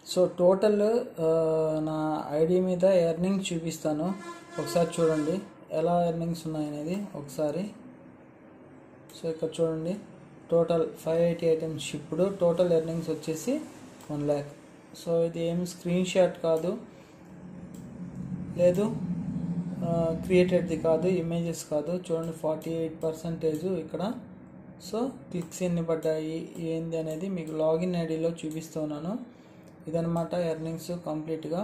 So total నా ID మీద earning చూపిస్తాను, ఒకసారి చూడండి ఎలా ఎర్నింగ్స్ ఉన్నాయనేది ఒకసారి. సో ఇక్కడ చూడండి, total 580 items shipped, total earnings వచ్చేసి 1 lakh. సో ఇది ఏం స్క్రీన్ షాట్ కాదు, లేదు క్రియేటెడ్ది కాదు, ఇమేజెస్ కాదు. చూడండి 48% ఇక్కడ. సో క్లిక్స్ ఎన్ని పడ్డాయి ఏంది అనేది మీకు లాగిన్ ఐడిలో చూపిస్తున్నాను. ఇదనమాట ఎర్నింగ్స్ కంప్లీట్గా.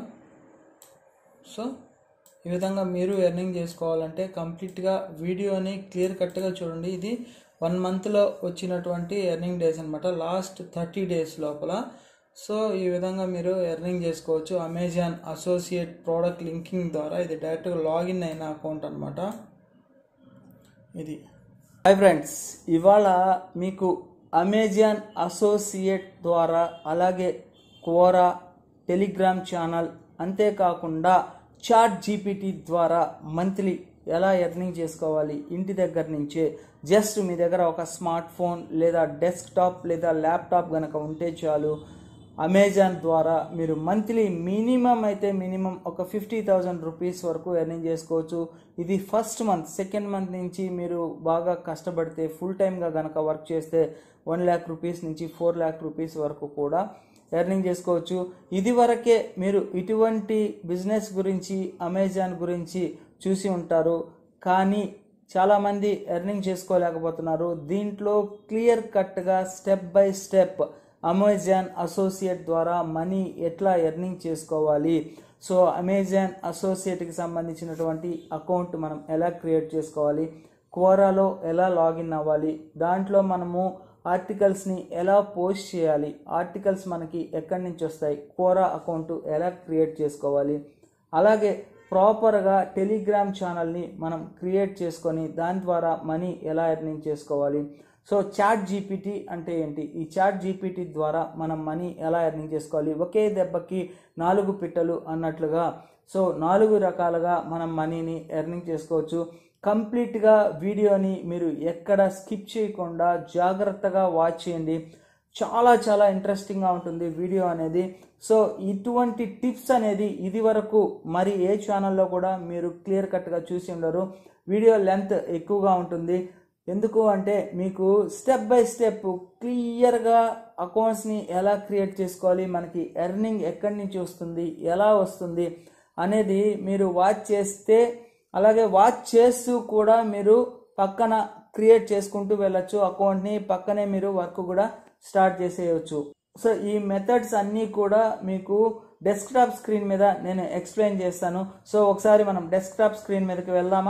సో ఈ విధంగా మీరు ఎర్నింగ్ చేసుకోవాలంటే కంప్లీట్గా వీడియోని క్లియర్ కట్గా చూడండి. ఇది 1 monthలో వచ్చినటువంటి ఎర్నింగ్ డేస్ అనమాట, లాస్ట్ 30 days లోపల. సో ఈ విధంగా మీరు ఎర్నింగ్ చేసుకోవచ్చు అమెజాన్ అసోసియేట్ ప్రోడక్ట్ లింకింగ్ ద్వారా. ఇది డైరెక్ట్గా లాగిన్ అయిన అకౌంట్ అనమాట ఇది. హాయ్ ఫ్రెండ్స్, ఇవాళ మీకు అమెజాన్ అసోసియేట్ ద్వారా, అలాగే క్వోరా, టెలిగ్రామ్ ఛానల్, అంతేకాకుండా చాట్ జీపీటీ ద్వారా మంత్లీ ఎలా ఎర్నింగ్ చేసుకోవాలి ఇంటి దగ్గర నుంచే. జస్ట్ మీ దగ్గర ఒక స్మార్ట్ ఫోన్ లేదా డెస్క్టాప్ లేదా ల్యాప్టాప్ కనుక ఉంటే చాలు, అమెజాన్ ద్వారా మీరు మంత్లీ మినిమం ఒక 50,000 రూపీస్ వరకు ఎర్నింగ్ చేసుకోవచ్చు. ఇది ఫస్ట్ మంత్. సెకండ్ మంత్ నుంచి మీరు బాగా కష్టపడితే ఫుల్ టైమ్గా కనుక వర్క్ చేస్తే 1 lakh రూపీస్ నుంచి 4 lakh రూపీస్ వరకు కూడా ఎర్నింగ్ చేసుకోవచ్చు. ఇది వరకే మీరు ఇటువంటి బిజినెస్ గురించి, అమెజాన్ గురించి చూసి ఉంటారు, కానీ చాలామంది ఎర్నింగ్ చేసుకోలేకపోతున్నారు. దీంట్లో క్లియర్ కట్గా step by step Amazon associate ద్వారా మనీ ఎట్లా ఎర్నింగ్ చేసుకోవాలి, సో అమెజాన్ అసోసియేట్కి సంబంధించినటువంటి అకౌంట్ మనం ఎలా క్రియేట్ చేసుకోవాలి, క్వోరాలో ఎలా లాగిన్ అవ్వాలి, దాంట్లో మనము ఆర్టికల్స్ని ఎలా పోస్ట్ చేయాలి, ఆర్టికల్స్ మనకి ఎక్కడి నుంచి వస్తాయి, క్వోరా అకౌంట్ ఎలా క్రియేట్ చేసుకోవాలి, అలాగే ప్రాపర్గా టెలిగ్రామ్ ఛానల్ని మనం క్రియేట్ చేసుకొని దాని ద్వారా మనీ ఎలా ఎర్నింగ్ చేసుకోవాలి. సో చాట్ జీపీటీ అంటే ఏంటి, ఈ చాట్ జీపీటీ ద్వారా మనం మనీ ఎలా ఎర్నింగ్ చేసుకోవాలి, ఒకే దెబ్బకి 4 పిట్టలు అన్నట్లుగా. సో 4 రకాలుగా మనం మనీని ఎర్నింగ్ చేసుకోవచ్చు. కంప్లీట్గా వీడియోని మీరు ఎక్కడ స్కిప్ చేయకుండా జాగ్రత్తగా వాచ్ చేయండి. చాలా ఇంట్రెస్టింగ్గా ఉంటుంది వీడియో అనేది. సో ఇటువంటి టిప్స్ అనేది ఇది వరకు మరి ఏ ఛానల్లో కూడా మీరు క్లియర్ కట్గా చూసి ఉండరు. వీడియో లెంత్ ఎక్కువగా ఉంటుంది. ఎందుకు అంటే మీకు స్టెప్ బై స్టెప్ క్లియర్గా అకౌంట్స్ని ఎలా క్రియేట్ చేసుకోవాలి, మనకి ఎర్నింగ్ ఎక్కడి నుంచి వస్తుంది, ఎలా వస్తుంది అనేది మీరు వాచ్ చేస్తే, అలాగే వాచ్ చేస్తూ కూడా మీరు పక్కన క్రియేట్ చేసుకుంటూ వెళ్ళొచ్చు అకౌంట్ని, పక్కనే మీరు వర్క్ కూడా స్టార్ట్ చేసేయచ్చు. సో ఈ మెథడ్స్ అన్నీ కూడా మీకు డెస్క్టాప్ స్క్రీన్ మీద నేను ఎక్స్ప్లెయిన్ చేస్తాను. సో ఒకసారి మనం డెస్క్టాప్ స్క్రీన్ మీదకి వెళ్దామా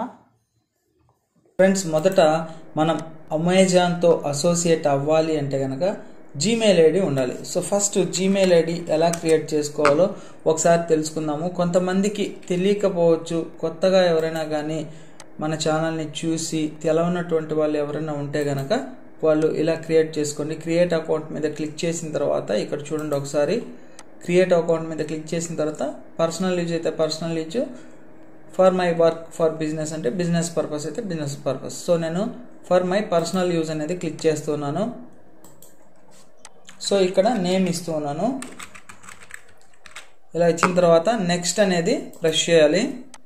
ఫ్రెండ్స్. మొదట మనం అమెజాన్తో అసోసియేట్ అవ్వాలి అంటే కనుక జీమెయిల్ ఐడి ఉండాలి. సో ఫస్ట్ జీమెయిల్ ఐడి ఎలా క్రియేట్ చేసుకోవాలో ఒకసారి తెలుసుకుందాము. కొంతమందికి తెలియకపోవచ్చు, కొత్తగా ఎవరైనా కానీ మన ఛానల్ని చూసి తెలవనటువంటి వాళ్ళు ఎవరైనా ఉంటే కనుక వాళ్ళు ఇలా క్రియేట్ చేసుకోండి. క్రియేట్ అకౌంట్ మీద క్లిక్ చేసిన తర్వాత ఇక్కడ చూడండి, ఒకసారి క్రియేట్ అకౌంట్ మీద క్లిక్ చేసిన తర్వాత పర్సనల్ యూజ్ అయితే personal use, for my work for business అంటే బిజినెస్ పర్పస్ అయితే బిజినెస్ పర్పస్. సో నేను ఫర్ మై పర్సనల్ యూజ్ అనేది క్లిక్ చేస్తున్నాను. సో ఇక్కడ నేమ్ ఇస్తున్నాను. ఇలా ఇచ్చిన తర్వాత నెక్స్ట్ అనేది ప్రెస్ చేయాలి.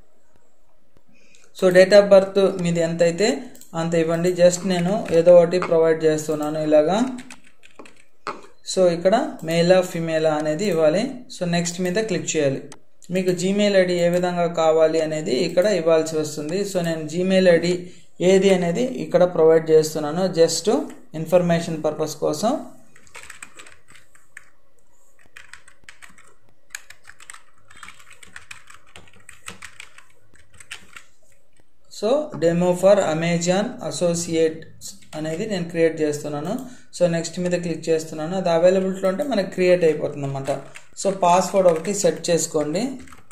సో డేట్ ఆఫ్ బర్త్ మీది ఎంత అయితే అంత ఇవ్వండి. జస్ట్ నేను ఏదో ఒకటి ప్రొవైడ్ చేస్తున్నాను ఇలాగా. సో ఇక్కడ మేలా ఫిమేలా అనేది ఇవ్వాలి. సో నెక్స్ట్ మీద క్లిక్ చేయాలి. మీకు జీమెయిల్ ఐడి ఏ విధంగా కావాలి అనేది ఇక్కడ ఇవ్వాల్సి వస్తుంది. సో నేను జీమెయిల్ ఐడి ఏది అనేది ఇక్కడ ప్రొవైడ్ చేస్తున్నాను, జస్ట్ ఇన్ఫర్మేషన్ పర్పస్ కోసం. So demo for Amazon associates అనేది నేను క్రియేట్ చేస్తున్నాను. సో నెక్స్ట్ మీద క్లిక్ చేస్తున్నాను. అది అవైలబిలిటీలో ఉంటే మనకి క్రియేట్ అయిపోతుంది అన్నమాట. సో పాస్వర్డ్ ఒకటి సెట్ చేసుకోండి.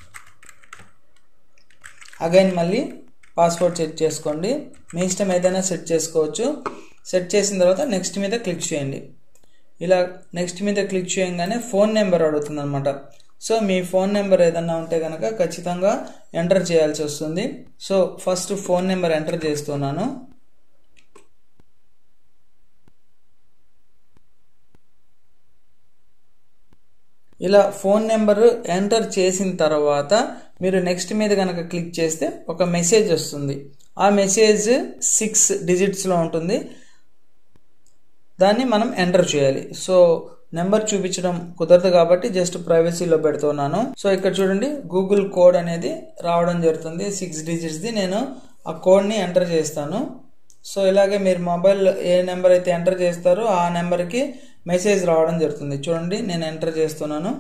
అగైన్ మళ్ళీ పాస్వర్డ్ సెట్ చేసుకోండి. మీ ఇష్టం ఏదైనా సెట్ చేసుకోవచ్చు. సెట్ చేసిన తర్వాత నెక్స్ట్ మీద క్లిక్ చేయండి. ఇలా నెక్స్ట్ మీద క్లిక్ చేయగానే ఫోన్ నెంబర్ అడుగుతుంది అనమాట. సో మీ ఫోన్ నెంబర్ ఏదన్నా ఉంటే కనుక ఖచ్చితంగా ఎంటర్ చేయాల్సి వస్తుంది. So first phone number enter చేస్తున్నాను. ఇలా ఫోన్ నెంబరు ఎంటర్ చేసిన తర్వాత మీరు నెక్స్ట్ మీద కనుక క్లిక్ చేస్తే ఒక మెసేజ్ వస్తుంది. ఆ మెసేజ్ 6 డిజిట్స్లో ఉంటుంది. దాన్ని మనం ఎంటర్ చేయాలి. సో నెంబర్ చూపించడం కుదరదు కాబట్టి జస్ట్ ప్రైవసీలో పెడుతున్నాను. సో ఇక్కడ చూడండి గూగుల్ కోడ్ అనేది రావడం జరుగుతుంది 6 డిజిట్స్ది. నేను ఆ కోడ్ని ఎంటర్ చేస్తాను. సో ఇలాగే మీరు మొబైల్ ఏ నెంబర్ అయితే ఎంటర్ చేస్తారో ఆ నెంబర్కి మెసేజ్ రావడం జరుగుతుంది. చూడండి నేను ఎంటర్ చేస్తున్నాను.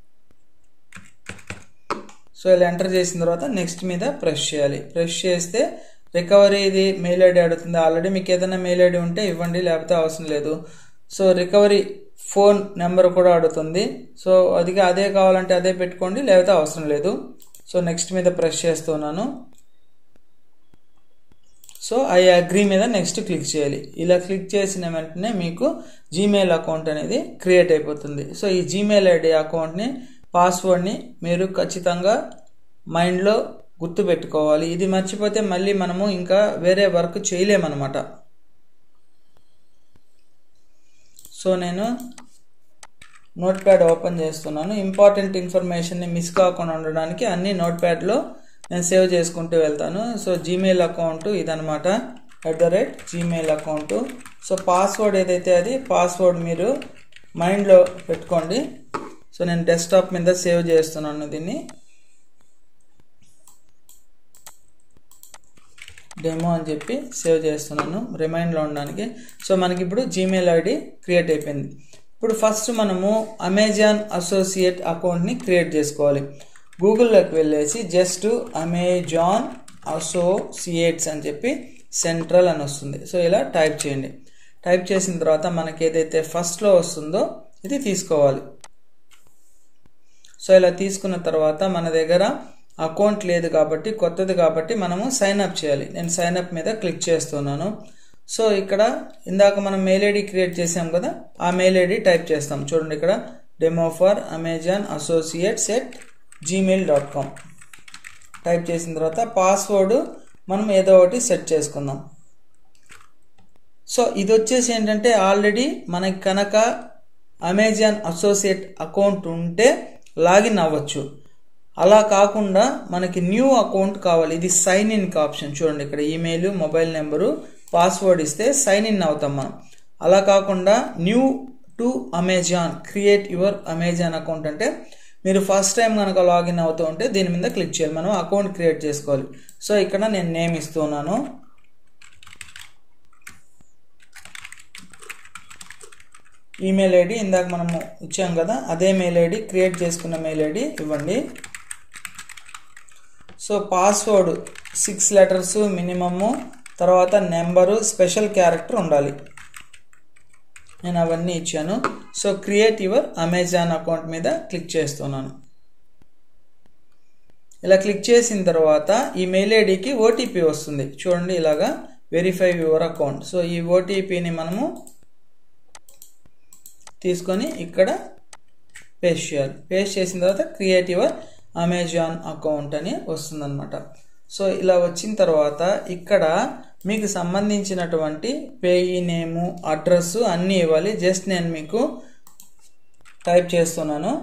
సో ఇలా ఎంటర్ చేసిన తర్వాత నెక్స్ట్ మీద ప్రెస్ చేయాలి. ప్రెస్ చేస్తే రికవరీ ఇది మెయిల్ ఐడి అడుగుతుంది. ఆల్రెడీ మీకు ఏదైనా మెయిల్ ఐడి ఉంటే ఇవ్వండి, లేకపోతే అవసరం లేదు. సో రికవరీ ఫోన్ నెంబర్ కూడా అడుగుతుంది. సో అదే కావాలంటే అదే పెట్టుకోండి, లేకపోతే అవసరం లేదు. సో నెక్స్ట్ మీద ప్రెస్ చేస్తున్నాను. సో ఐ అగ్రీ మీద నెక్స్ట్ క్లిక్ చేయాలి. ఇలా క్లిక్ చేసిన వెంటనే మీకు జీమెయిల్ అకౌంట్ అనేది క్రియేట్ అయిపోతుంది. సో ఈ జీమెయిల్ ఐడి అకౌంట్ని పాస్వర్డ్ని మీరు ఖచ్చితంగా మైండ్లో గుర్తు పెట్టుకోవాలి. ఇది మర్చిపోతే మళ్ళీ మనము ఇంకా వేరే వర్క్ చేయలేమన్నమాట. సో నేను నోట్ ప్యాడ్ ఓపెన్ చేస్తున్నాను. ఇంపార్టెంట్ ఇన్ఫర్మేషన్ని మిస్ కాకుండా ఉండడానికి అన్ని నోట్ ప్యాడ్లో నేను సేవ్ చేసుకుంటూ వెళ్తాను. సో జీమెయిల్ అకౌంట్ ఇదనమాట, @gmail అకౌంట్. సో పాస్వర్డ్ ఏదైతే అది పాస్వర్డ్ మీరు మైండ్లో పెట్టుకోండి. సో నేను డెస్క్టాప్ మీద సేవ్ చేస్తున్నాను, దీన్ని డెమో అని చెప్పి సేవ్ చేస్తున్నాను రిమైండ్లో ఉండడానికి. సో మనకి ఇప్పుడు జీమెయిల్ ఐడి క్రియేట్ అయిపోయింది. ఇప్పుడు ఫస్ట్ మనము అమెజాన్ అసోసియేట్ అకౌంట్ని క్రియేట్ చేసుకోవాలి. గూగుల్లోకి వెళ్ళేసి జస్ట్ అమెజాన్ అసోసియేట్స్ అని చెప్పి సెంట్రల్ అని వస్తుంది. సో ఇలా టైప్ చేయండి. టైప్ చేసిన తర్వాత మనకి ఏదైతే ఫస్ట్లో వస్తుందో ఇది తీసుకోవాలి. సో ఇలా తీసుకున్న తర్వాత మన దగ్గర అకౌంట్ లేదు కాబట్టి, కొత్తది కాబట్టి మనము సైన్ అప్ చేయాలి. నేను సైన్ అప్ మీద క్లిక్ చేస్తున్నాను. సో ఇక్కడ ఇందాక మనం మెయిల్ ఐడి క్రియేట్ చేసాం కదా, ఆ మెయిల్ ఐడి టైప్ చేస్తాం. చూడండి ఇక్కడ demo for Amazon associates @gmail.com type చేసిన తర్వాత పాస్వర్డ్ మనం ఏదో ఒకటి సెట్ చేసుకుందాం. సో ఇది వచ్చేసి ఏంటంటే ఆల్రెడీ మనకి కనుక అమెజాన్ అసోసియేట్ అకౌంట్ ఉంటే లాగిన్ అవ్వచ్చు. అలా కాకుండా మనకి న్యూ అకౌంట్ కావాలి. ఇది సైన్ ఇన్ ఆప్షన్. చూడండి ఇక్కడ ఈమెయిల్, మొబైల్ నెంబరు, పాస్వర్డ్ ఇస్తే సైన్ ఇన్ అవుతాం మనం. అలా కాకుండా new to Amazon, create your Amazon account అంటే మీరు ఫస్ట్ టైం కనుక లాగిన్ అవుతూ ఉంటే దీని మీద క్లిక్ చేయాలి. మనం అకౌంట్ క్రియేట్ చేసుకోవాలి. సో ఇక్కడ నేను నేమ్ ఇస్తున్నాను. ఈమెయిల్ ఐడి ఇందాక మనము ఇచ్చాం కదా, అదే మెయిల్ ఐడి, క్రియేట్ చేసుకున్న మెయిల్ ఐడి ఇవ్వండి. సో పాస్వర్డ్ 6 లెటర్స్ మినిమము, తర్వాత నెంబరు, స్పెషల్ క్యారెక్టర్ ఉండాలి. నేను అవన్నీ ఇచ్చాను. So create your Amazon account మీద క్లిక్ చేస్తున్నాను. ఇలా క్లిక్ చేసిన తర్వాత ఈ మెయిల్ ఐడికి ఓటీపీ వస్తుంది. చూడండి ఇలాగా వెరిఫై యువర్ అకౌంట్. సో ఈ ఓటీపీని మనము తీసుకొని ఇక్కడ పేస్ట్ చేయాలి. పేస్ట్ చేసిన తర్వాత క్రియేట్ యువర్ అమెజాన్ అకౌంట్ అని వస్తుందన్నమాట. సో ఇలా వచ్చిన తర్వాత ఇక్కడ మీకు సంబంధించినటువంటి పేయీ నేము, అడ్రస్ అన్నీ ఇవ్వాలి. జస్ట్ నేను మీకు టైప్ చేస్తున్నాను.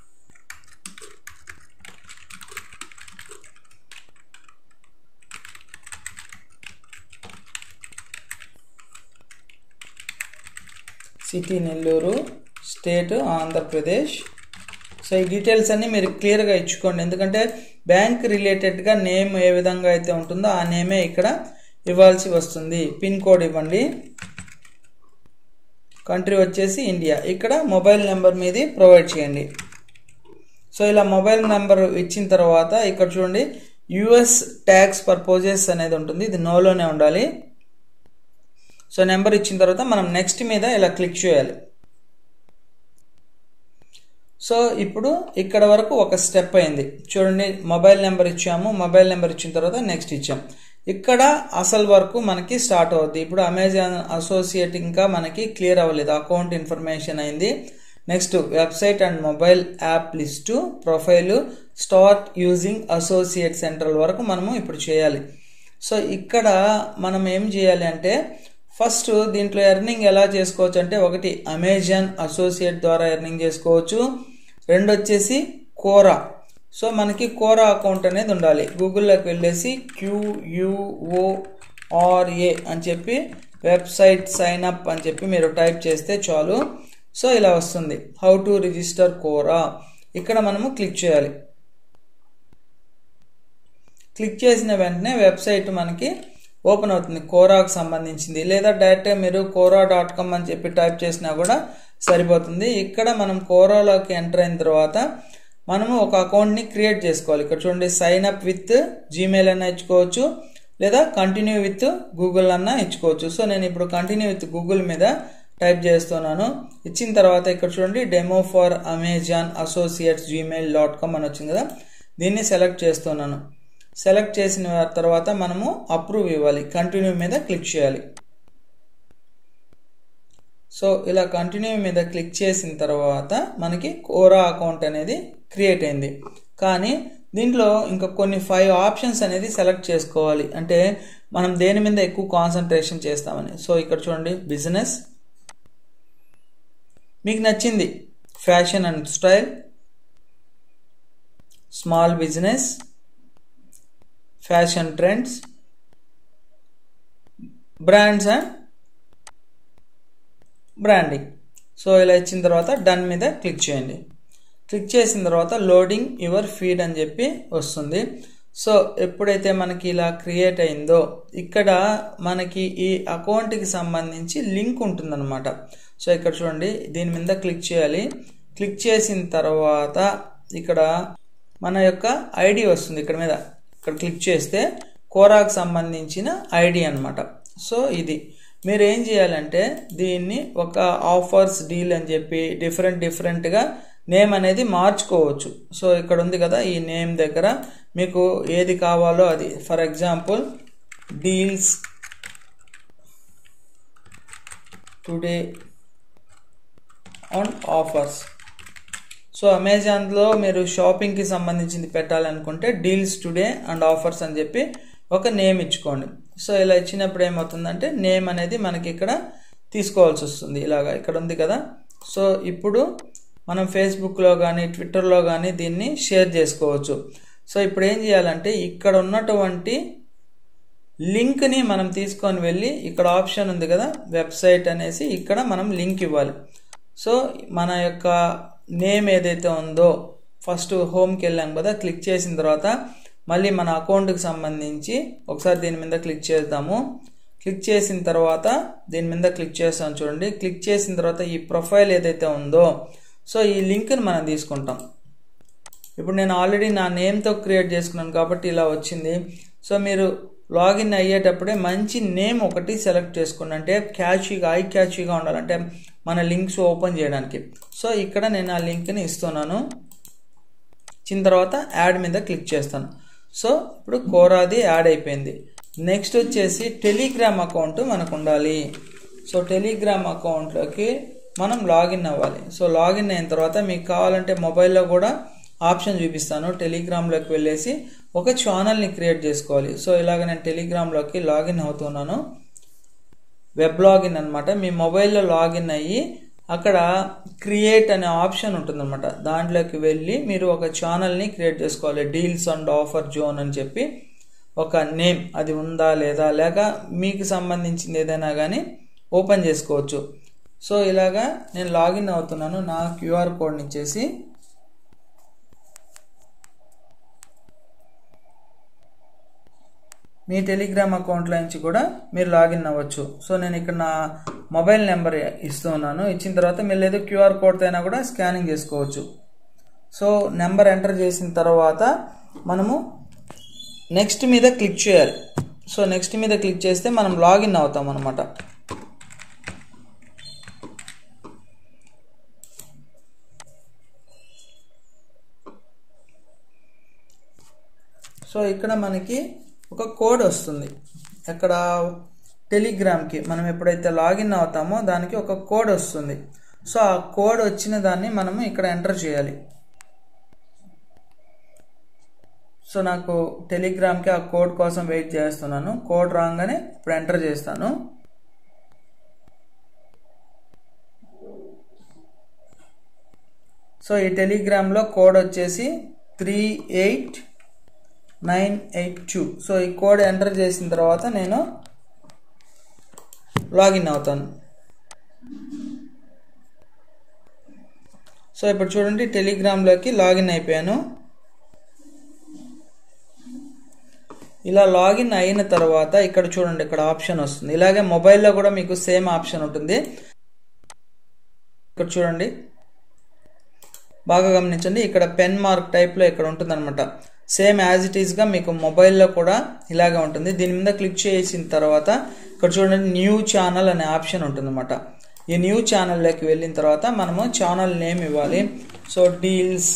City Nellore, state Andhra Pradesh. So ఈ డీటెయిల్స్ అన్ని మీరు క్లియర్గా ఇచ్చుకోండి. ఎందుకంటే బ్యాంక్ రిలేటెడ్గా నేమ్ ఏ విధంగా అయితే ఉంటుందో ఆ నేమే ఇక్కడ ఇవ్వాల్సి వస్తుంది. పిన్ కోడ్ ఇవ్వండి. కంట్రీ వచ్చేసి ఇండియా. ఇక్కడ మొబైల్ నెంబర్ మీది ప్రొవైడ్ చేయండి. సో ఇలా మొబైల్ నెంబర్ ఇచ్చిన తర్వాత ఇక్కడ చూడండి యుఎస్ ట్యాక్స్ పర్పజెస్ అనేది ఉంటుంది. ఇది నోలోనే ఉండాలి. సో నెంబర్ ఇచ్చిన తర్వాత మనం నెక్స్ట్ మీద ఇలా క్లిక్ చేయాలి. సో ఇప్పుడు ఇక్కడ వరకు ఒక స్టెప్ అయింది. చూడండి మొబైల్ నెంబర్ ఇచ్చాము. మొబైల్ నెంబర్ ఇచ్చిన తర్వాత నెక్స్ట్ ఇచ్చాం. ఇక్కడ అసలు వరకు మనకి స్టార్ట్ అవుద్ది. ఇప్పుడు అమెజాన్ అసోసియేట్ ఇంకా మనకి క్లియర్ అవ్వలేదు. అకౌంట్ ఇన్ఫర్మేషన్ అయింది. Next website and mobile app list, profile, start using associate central వరకు మనము ఇప్పుడు చేయాలి. సో ఇక్కడ మనం ఏం చేయాలి అంటే ఫస్ట్ దీంట్లో ఎర్నింగ్ ఎలా చేసుకోవచ్చు అంటే ఒకటి అమెజాన్ అసోసియేట్ ద్వారా ఎర్నింగ్ చేసుకోవచ్చు. రెండు వచ్చేసి కోరా. సో మనకి కోరా అకౌంట్ అనేది ఉండాలి. గూగుల్లోకి వెళ్ళేసి QUORA అని చెప్పి వెబ్సైట్ సైన్ అప్ అని చెప్పి మీరు టైప్ చేస్తే చాలు. సో ఇలా వస్తుంది, హౌ టు రిజిస్టర్ కోరా. ఇక్కడ మనము క్లిక్ చేయాలి. క్లిక్ చేసిన వెంటనే వెబ్సైట్ మనకి ఓపెన్ అవుతుంది, కోరాకు సంబంధించింది. లేదా డైరెక్ట్గా మీరు quora.com అని చెప్పి టైప్ చేసినా కూడా సరిపోతుంది. ఇక్కడ మనం కోరాలోకి ఎంటర్ అయిన తర్వాత మనము ఒక అకౌంట్ని క్రియేట్ చేసుకోవాలి. ఇక్కడ చూడండి, సైన్ అప్ విత్ జీమెయిల్ అన్నా ఇచ్చుకోవచ్చు, లేదా కంటిన్యూ విత్ గూగుల్ అన్నా ఇచ్చుకోవచ్చు. సో నేను ఇప్పుడు కంటిన్యూ విత్ గూగుల్ మీద టైప్ చేస్తున్నాను. ఇచ్చిన తర్వాత ఇక్కడ చూడండి, demo for Amazon associates gmail.com అని వచ్చింది కదా, దీన్ని సెలెక్ట్ చేస్తున్నాను. సెలెక్ట్ చేసిన తర్వాత మనము అప్రూవ్ ఇవ్వాలి, కంటిన్యూ మీద క్లిక్ చేయాలి. సో ఇలా కంటిన్యూ మీద క్లిక్ చేసిన తర్వాత మనకి కోరా అకౌంట్ అనేది క్రియేట్ అయింది. కానీ దీంట్లో ఇంకా కొన్ని 5 ఆప్షన్స్ అనేది సెలెక్ట్ చేసుకోవాలి, అంటే మనం దేని మీద ఎక్కువ కాన్సన్ట్రేషన్ చేస్తామని. సో ఇక్కడ చూడండి, బిజినెస్, మీకు నచ్చింది fashion and style, small business, fashion trends, brands and branding. So ఇలా ఇచ్చిన తర్వాత డన్ మీద క్లిక్ చేయండి. క్లిక్ చేసిన తర్వాత లోడింగ్ యువర్ ఫీడ్ అని చెప్పి వస్తుంది. సో ఎప్పుడైతే మనకి ఇలా క్రియేట్ అయిందో ఇక్కడ మనకి ఈ అకౌంట్కి సంబంధించి లింక్ ఉంటుందన్నమాట. సో ఇక్కడ చూడండి, దీని మీద క్లిక్ చేయాలి. క్లిక్ చేసిన తర్వాత ఇక్కడ మన యొక్క ఐడి వస్తుంది. ఇక్కడ క్లిక్ చేస్తే కోరాకు సంబంధించిన ఐడి అన్నమాట. సో ఇది మీరు ఏం చేయాలంటే దీన్ని ఒక ఆఫర్స్ డీల్ అని చెప్పి డిఫరెంట్గా నేమ్ అనేది మార్చుకోవచ్చు. సో ఇక్కడ ఉంది కదా, ఈ నేమ్ దగ్గర మీకు ఏది కావాలో అది, for example deals today on offers. So అమెజాన్లో మీరు షాపింగ్కి సంబంధించింది పెట్టాలనుకుంటే డీల్స్ టుడే అండ్ ఆఫర్స్ అని చెప్పి ఒక నేమ్ ఇచ్చుకోండి. సో ఇలా ఇచ్చినప్పుడు ఏమవుతుందంటే నేమ్ అనేది మనకి ఇక్కడ తీసుకోవాల్సి వస్తుంది. ఇలాగా ఇక్కడ ఉంది కదా. సో ఇప్పుడు మనం ఫేస్బుక్లో కానీ ట్విట్టర్లో కానీ దీన్ని షేర్ చేసుకోవచ్చు. సో ఇప్పుడు ఏం చేయాలంటే ఇక్కడ ఉన్నటువంటి లింక్ని మనం తీసుకొని వెళ్ళి ఇక్కడ ఆప్షన్ ఉంది కదా, వెబ్సైట్ అనేసి, ఇక్కడ మనం లింక్ ఇవ్వాలి. సో మన యొక్క నేమ్ ఏదైతే ఉందో ఫస్ట్ హోమ్కి వెళ్ళాం కదా, క్లిక్ చేసిన తర్వాత మళ్ళీ మన అకౌంట్కి సంబంధించి ఒకసారి దీని మీద క్లిక్ చేద్దాము. క్లిక్ చేసిన తర్వాత దీని మీద క్లిక్ చేస్తాం చూడండి. క్లిక్ చేసిన తర్వాత ఈ ప్రొఫైల్ ఏదైతే ఉందో, సో ఈ లింక్ని మనం తీసుకుంటాం. ఇప్పుడు నేను ఆల్రెడీ నా నేమ్తో క్రియేట్ చేసుకున్నాను కాబట్టి ఇలా వచ్చింది. సో మీరు లాగిన్ అయ్యేటప్పుడే మంచి నేమ్ ఒకటి సెలెక్ట్ చేసుకోండి, అంటే ఐ క్యాచీగా ఉండాలంటే మన లింక్స్ ఓపెన్ చేయడానికి. సో ఇక్కడ నేను ఆ లింక్ని ఇస్తున్నాను. ఇచ్చిన తర్వాత యాడ్ మీద క్లిక్ చేస్తాను. సో ఇప్పుడు కోరాది యాడ్ అయిపోయింది. నెక్స్ట్ వచ్చేసి టెలిగ్రామ్ అకౌంట్ మనకు ఉండాలి. సో టెలిగ్రామ్ అకౌంట్లోకి మనం లాగిన్ అవ్వాలి. సో లాగిన్ అయిన తర్వాత మీకు కావాలంటే మొబైల్లో కూడా ఆప్షన్ చూపిస్తాను. టెలిగ్రామ్లోకి వెళ్ళేసి ఒక ఛానల్ని క్రియేట్ చేసుకోవాలి. సో ఇలాగ నేను టెలిగ్రామ్లోకి లాగిన్ అవుతున్నాను. వెబ్ లాగిన్ అనమాట. మీ మొబైల్లో లాగిన్ అయ్యి అక్కడ క్రియేట్ అనే ఆప్షన్ ఉంటుందన్నమాట. దాంట్లోకి వెళ్ళి మీరు ఒక ఛానల్ని క్రియేట్ చేసుకోవాలి. డీల్స్ అండ్ ఆఫర్ జోన్ అని చెప్పి ఒక నేమ్ అది ఉందా లేదా, లేక మీకు సంబంధించింది ఏదైనా కానీ ఓపెన్ చేసుకోవచ్చు. సో ఇలాగా నేను లాగిన్ అవుతున్నాను. నా క్యూఆర్ కోడ్ని ఇచ్చేసి మీ టెలిగ్రామ్ అకౌంట్లో నుంచి కూడా మీరు లాగిన్ అవ్వచ్చు. సో నేను ఇక్కడ నా మొబైల్ నెంబర్ ఇస్తున్నాను. ఇచ్చిన తర్వాత మీరు లేదు క్యూఆర్ కోడ్తో అయినా కూడా స్కానింగ్ చేసుకోవచ్చు. సో నెంబర్ ఎంటర్ చేసిన తర్వాత మనము నెక్స్ట్ మీద క్లిక్ చేయాలి. సో నెక్స్ట్ మీద క్లిక్ చేస్తే మనం లాగిన్ అవుతాం అన్నమాట. సో ఇక్కడ మనకి ఒక కోడ్ వస్తుంది. ఇక్కడ టెలిగ్రామ్కి మనం ఎప్పుడైతే లాగిన్ అవుతామో దానికి ఒక కోడ్ వస్తుంది. సో ఆ కోడ్ వచ్చిన దాన్ని మనము ఇక్కడ ఎంటర్ చేయాలి. సో నాకు టెలిగ్రామ్కి ఆ కోడ్ కోసం వెయిట్ చేస్తున్నాను. కోడ్ రాగానే ఇప్పుడు ఎంటర్ చేస్తాను. సో ఈ టెలిగ్రామ్లో కోడ్ వచ్చేసి 38982. సో ఈ కోడ్ ఎంటర్ చేసిన తర్వాత నేను లాగిన్ అవుతాను. సో ఇప్పుడు చూడండి, టెలిగ్రామ్లోకి లాగిన్ అయిపోయాను. ఇలా లాగిన్ అయిన తర్వాత ఇక్కడ చూడండి, ఇక్కడ ఆప్షన్ వస్తుంది. ఇలాగే మొబైల్లో కూడా మీకు సేమ్ ఆప్షన్ ఉంటుంది. ఇక్కడ చూడండి, బాగా గమనించండి, ఇక్కడ పెన్ మార్క్ టైప్లో ఇక్కడ ఉంటుంది అనమాట. సేమ్ యాజ్ ఇట్ ఈస్గా మీకు మొబైల్లో కూడా ఇలాగే ఉంటుంది. దీని మీద క్లిక్ చేసిన తర్వాత ఇక్కడ చూడండి, న్యూ ఛానల్ అనే ఆప్షన్ ఉంటుంది అనమాట. ఈ న్యూ ఛానల్లోకి వెళ్ళిన తర్వాత మనము ఛానల్ నేమ్ ఇవ్వాలి. So deals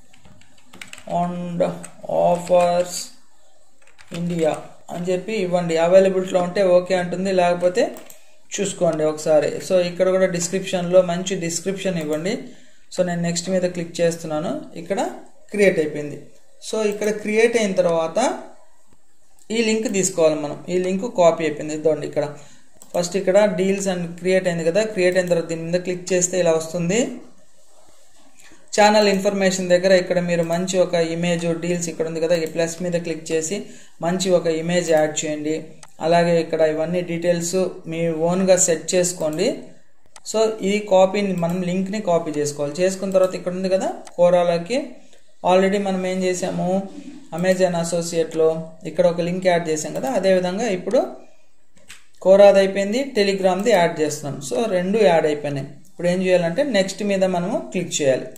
and offers India అని చెప్పి ఇవ్వండి. అవైలబిలిటీలో ఉంటే ఓకే అంటుంది, లేకపోతే చూసుకోండి ఒకసారి. సో ఇక్కడ కూడా డిస్క్రిప్షన్లో మంచి డిస్క్రిప్షన్ ఇవ్వండి. సో నేను నెక్స్ట్ మీద క్లిక్ చేస్తున్నాను. ఇక్కడ క్రియేట్ అయిపోయింది. సో ఇక్కడ క్రియేట్ అయిన తర్వాత ఈ లింక్ తీసుకోవాలి మనం. ఈ లింక్ కాపీ అయిపోయింది. ఇద్దండి, ఇక్కడ ఫస్ట్ ఇక్కడ డీల్స్ అండ్ క్రియేట్ అయింది కదా. క్రియేట్ అయిన తర్వాత దీని మీద క్లిక్ చేస్తే ఇలా వస్తుంది. ఛానల్ ఇన్ఫర్మేషన్ దగ్గర ఇక్కడ మీరు మంచి ఒక ఇమేజ్ డీల్స్ ఇక్కడ ఉంది కదా, ఈ ప్లస్ మీద క్లిక్ చేసి మంచి ఒక ఇమేజ్ యాడ్ చేయండి. అలాగే ఇక్కడ ఇవన్నీ డీటెయిల్స్ మీ ఓన్గా సెట్ చేసుకోండి. సో ఈ కాపీని మనం లింక్ని కాపీ చేసుకోవాలి. చేసుకున్న తర్వాత ఇక్కడ ఉంది కదా కోరాలోకి, ఆల్రెడీ మనం ఏం చేసాము, అమెజాన్ అసోసియేట్లో ఇక్కడ ఒక లింక్ యాడ్ చేసాం కదా, అదేవిధంగా ఇప్పుడు కోరాది అయిపోయింది, టెలిగ్రామ్ది యాడ్ చేస్తున్నాం. సో రెండు యాడ్ అయిపోయినాయి. ఇప్పుడు ఏం చేయాలంటే నెక్స్ట్ మీద మనము క్లిక్ చేయాలి.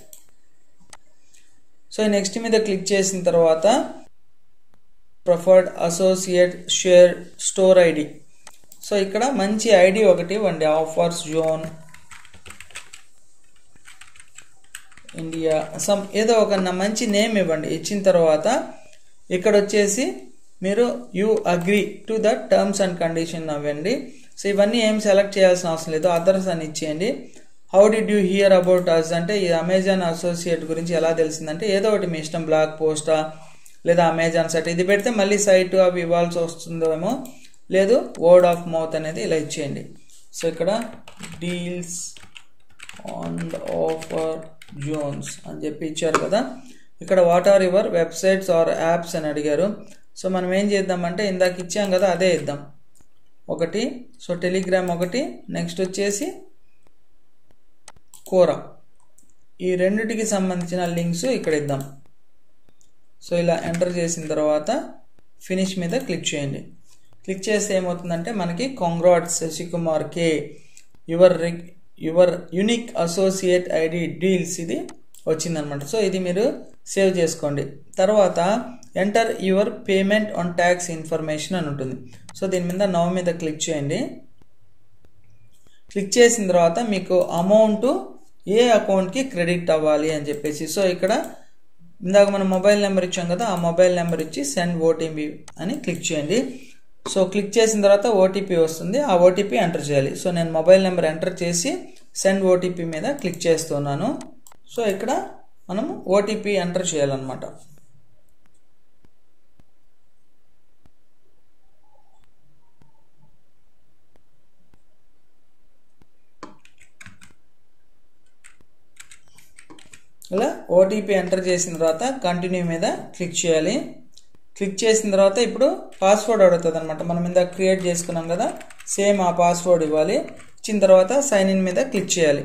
సో నెక్స్ట్ మీద క్లిక్ చేసిన తర్వాత preferred associate share store ID. So ఇక్కడ మంచి ఐడి ఒకటి ఇవ్వండి, ఆఫర్స్ జోన్ ఇండియా సమ్ ఏదో ఒక మంచి నేమ్ ఇవ్వండి. ఇచ్చిన తర్వాత ఇక్కడ వచ్చేసి మీరు you agree to the terms and condition అవ్వండి. సో ఇవన్నీ ఏం సెలెక్ట్ చేయాల్సిన అవసరం లేదు, అదర్స్ అని ఇచ్చేయండి. How did you hear about us అంటే ఈ అమెజాన్ అసోసియేట్ గురించి ఎలా తెలిసిందంటే ఏదో ఒకటి మీ ఇష్టం, బ్లాగ్ పోస్టా లేదా అమెజాన్ సైట్, ఇది పెడితే మళ్ళీ సైట్ అవి ఇవ్వాల్సి వస్తుందేమో, లేదు వర్డ్ ఆఫ్ మౌత్ అనేది ఇలా ఇచ్చేయండి. సో ఇక్కడ డీల్స్ అండ్ ఆఫర్ జోన్స్ అని చెప్పి ఇచ్చారు కదా. ఇక్కడ what are your websites or apps అని అడిగారు. సో మనం ఏం చేద్దామంటే ఇందాక ఇచ్చాం కదా అదే ఇద్దాం ఒకటి. సో టెలిగ్రామ్ ఒకటి, నెక్స్ట్ వచ్చేసి కోరా, ఈ రెండిటికి సంబంధించిన లింక్స్ ఇక్కడ ఇద్దాం. సో ఇలా ఎంటర్ చేసిన తర్వాత ఫినిష్ మీద క్లిక్ చేయండి. క్లిక్ చేస్తే ఏమవుతుందంటే మనకి congrats Shashikumar K your unique associate ID deals ఇది వచ్చిందనమాట. సో ఇది మీరు సేవ్ చేసుకోండి. తర్వాత enter your payment on tax information అని ఉంటుంది. సో దీని మీద నవ్ మీద క్లిక్ చేయండి. క్లిక్ చేసిన తర్వాత మీకు అమౌంట్ ఏ అకౌంట్కి క్రెడిట్ అవ్వాలి అని చెప్పేసి, సో ఇక్కడ ఇందాక మనం మొబైల్ నెంబర్ ఇచ్చాం కదా, ఆ మొబైల్ నెంబర్ ఇచ్చి సెండ్ ఓటీపీ అని క్లిక్ చేయండి. సో క్లిక్ చేసిన తర్వాత ఓటీపీ వస్తుంది, ఆ ఓటీపీ ఎంటర్ చేయాలి. సో నేను మొబైల్ నెంబర్ ఎంటర్ చేసి సెండ్ ఓటీపీ మీద క్లిక్ చేస్తున్నాను. సో ఇక్కడ మనం ఓటీపీ ఎంటర్ చేయాలన్నమాట. ఇలా ఓటీపీ ఎంటర్ చేసిన తర్వాత కంటిన్యూ మీద క్లిక్ చేయాలి. క్లిక్ చేసిన తర్వాత ఇప్పుడు పాస్వర్డ్ అడుగుతుంది అనమాట. మనం ఇందాక క్రియేట్ చేసుకున్నాం కదా, సేమ్ ఆ పాస్వర్డ్ ఇవ్వాలి. ఇచ్చిన తర్వాత సైన్ ఇన్ మీద క్లిక్ చేయాలి.